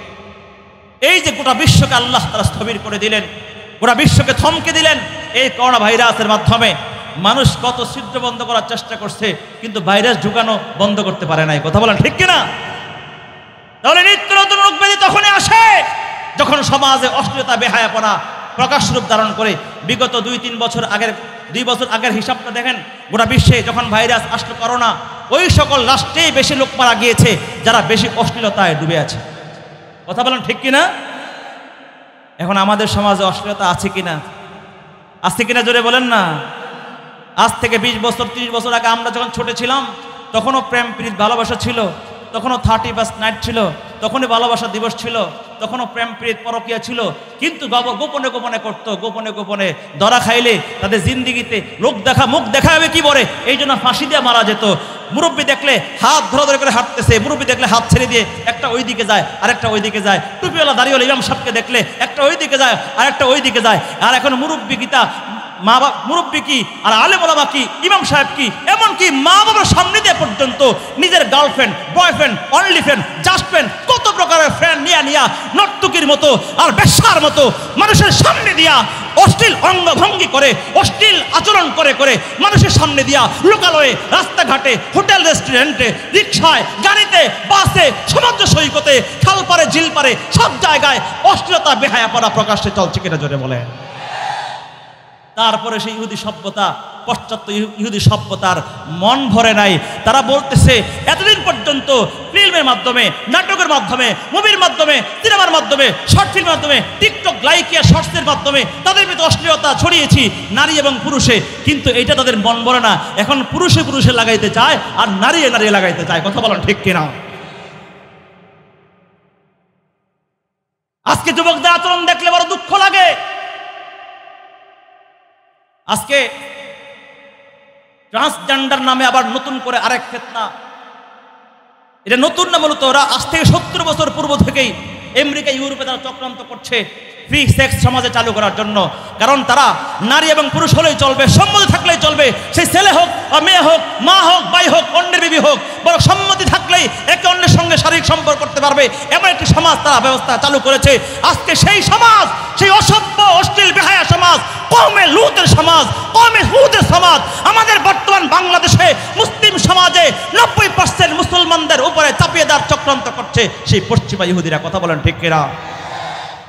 এই যে গোটা বিশ্বকে আল্লাহ তাআলা স্থবির করে দিলেন, গোটা বিশ্বকে থমকে দিলেন এই করোনা ভাইরাসের মাধ্যমে। মানুষ কত ছিদ্র বন্ধ করার চেষ্টা করছে, কিন্তু ভাইরাস ঢুকানো বন্ধ করতে পারে নাই। কথা বলেন ঠিক কিনা? তাহলে নিত্য নতুন রোগ ব্যাধি তখনই আসে যখন সমাজে অশ্লীলতা, বেহায়াপনা প্রকাশ রূপ ধারণ করে। বিগত 2 বছর আগের হিসাবটা দেখেন, গোটা বিশ্বে যখন ভাইরাস আসলো করোনা, ওই সকল রাষ্ট্রেই বেশি লোক মারা গিয়েছে যারা বেশি অশ্লীলতায় ডুবে আছে। কথা বলেন ঠিক কিনা? এখন আমাদের সমাজে অশ্লীলতা আছে কিনা? আছে কিনা জোরে বলেন না। আজ থেকে 20 বছর 30 বছর আগে আমরা যখন ছোট ছিলাম, তখনও প্রেম প্রীতি ভালোবাসা ছিল, তখনও 31st নাইট ছিল, তখনই ভালোবাসা দিবস ছিল, তখনও প্রেম প্রীত পরকীয়া ছিল। কিন্তু গোপনে গোপনে করতো, গোপনে গোপনে ধরা খাইলে তাদের জিন্দিগিতে মুখ দেখাবে কি বলে, এই জন্য ফাঁসি দিয়ে মারা যেত। মুরব্বী দেখলে হাত ধরে করে হাঁটতেছে, মুরব্বী দেখলে হাত ছেড়ে দিয়ে একটা ওই দিকে যায়, আরেকটা ওই দিকে যায়। টুপিওয়ালা দাড়িওয়ালা ইমাম সাহেবকে দেখলে একটা ওই দিকে যায়, আরেকটা ওই দিকে যায়। আর এখন মুরব্বী গীতা মুরব্বী কি, আর আলেম ওলামা কি, ইমাম সাহেব কি, এমনকি মা বাবার সামনে দিয়ে পর্যন্ত নিজের girlfriend, boyfriend, only friend, just friend, কত প্রকারের ফ্রেন্ড নিয়া নর্তকীর মতো আর বেশ্যার মতো মানুষের সামনে দিয়া অশ্লীল অঙ্গভঙ্গি করে, অশ্লীল আচরণ করে করে মানুষের সামনে দিয়া লোকালয়ে, রাস্তাঘাটে, হোটেল রেস্টুরেন্টে, রিক্সায়, গাড়িতে, বাসে, সমুদ্র সৈকতে, খালপারে, ঝিলপারে, সব জায়গায় অশ্লীলতা, বেহায়াপনা প্রকাশ্যে চলছে কিনা জোরে বলে। তারপরে সেই ইহুদি সভ্যতা, পশ্চাৎ ইহুদি সভ্যতার মন ভরে নাই। তারা বলতেছে এতদিন পর্যন্ত ফিল্মের মাধ্যমে, নাটকের মাধ্যমে, মুভির মাধ্যমে, সিনেমার মাধ্যমে, শর্ট ফিল্মের মাধ্যমে, টিকটক লাইকিয়া শর্টসের মাধ্যমে তাদের ভিতরে অশ্লীলতা ছড়িয়েছি নারী এবং পুরুষে, কিন্তু এটা তাদের মন ভরে না। এখন পুরুষে পুরুষে লাগাইতে চায় আর নারীয়ে নারীয়ে লাগাইতে চায়। কথা বলেন ঠিক কিনা? আজকে যুবকদের আচরণ দেখলে বড় দুঃখ লাগে। আজকে ট্রান্সজেন্ডার নামে আবার নতুন করে আরেক ফিতনা। এটা নতুন না, মূলত ওরা আজ থেকে 70 বছর পূর্ব থেকেই আমেরিকা ইউরোপে তারা চক্রান্ত করছে ফ্রি সেক্স সমাজে চালু করার জন্য। কারণ তারা নারী এবং পুরুষ হলেই চলবে, সম্মতি থাকলেই চলবে, সেই ছেলে হোক বা মেয়ে হোক, মা হোক ভাই হোক, অন্যের বিবি হোক, বড় সম্মতি থাকলেই একে অন্যের সঙ্গে শারীরিক সম্পর্ক করতে পারবে, এমন একটি সমাজ তারা ব্যবস্থা চালু করেছে। আজকে সেই সমাজ, সেই অসভ্য অশ্লীল বেহায়া সমাজ, কওমে লুতের সমাজ, কওমে হুদের সমাজ আমাদের বর্তমান বাংলাদেশে মুসলিম সমাজে 90% মুসলমানদের উপরে চাপিয়ে দেওয়ার চক্রান্ত করছে সেই পশ্চিমা ইহুদিরা। কথা বলেন ঠিক কিনা?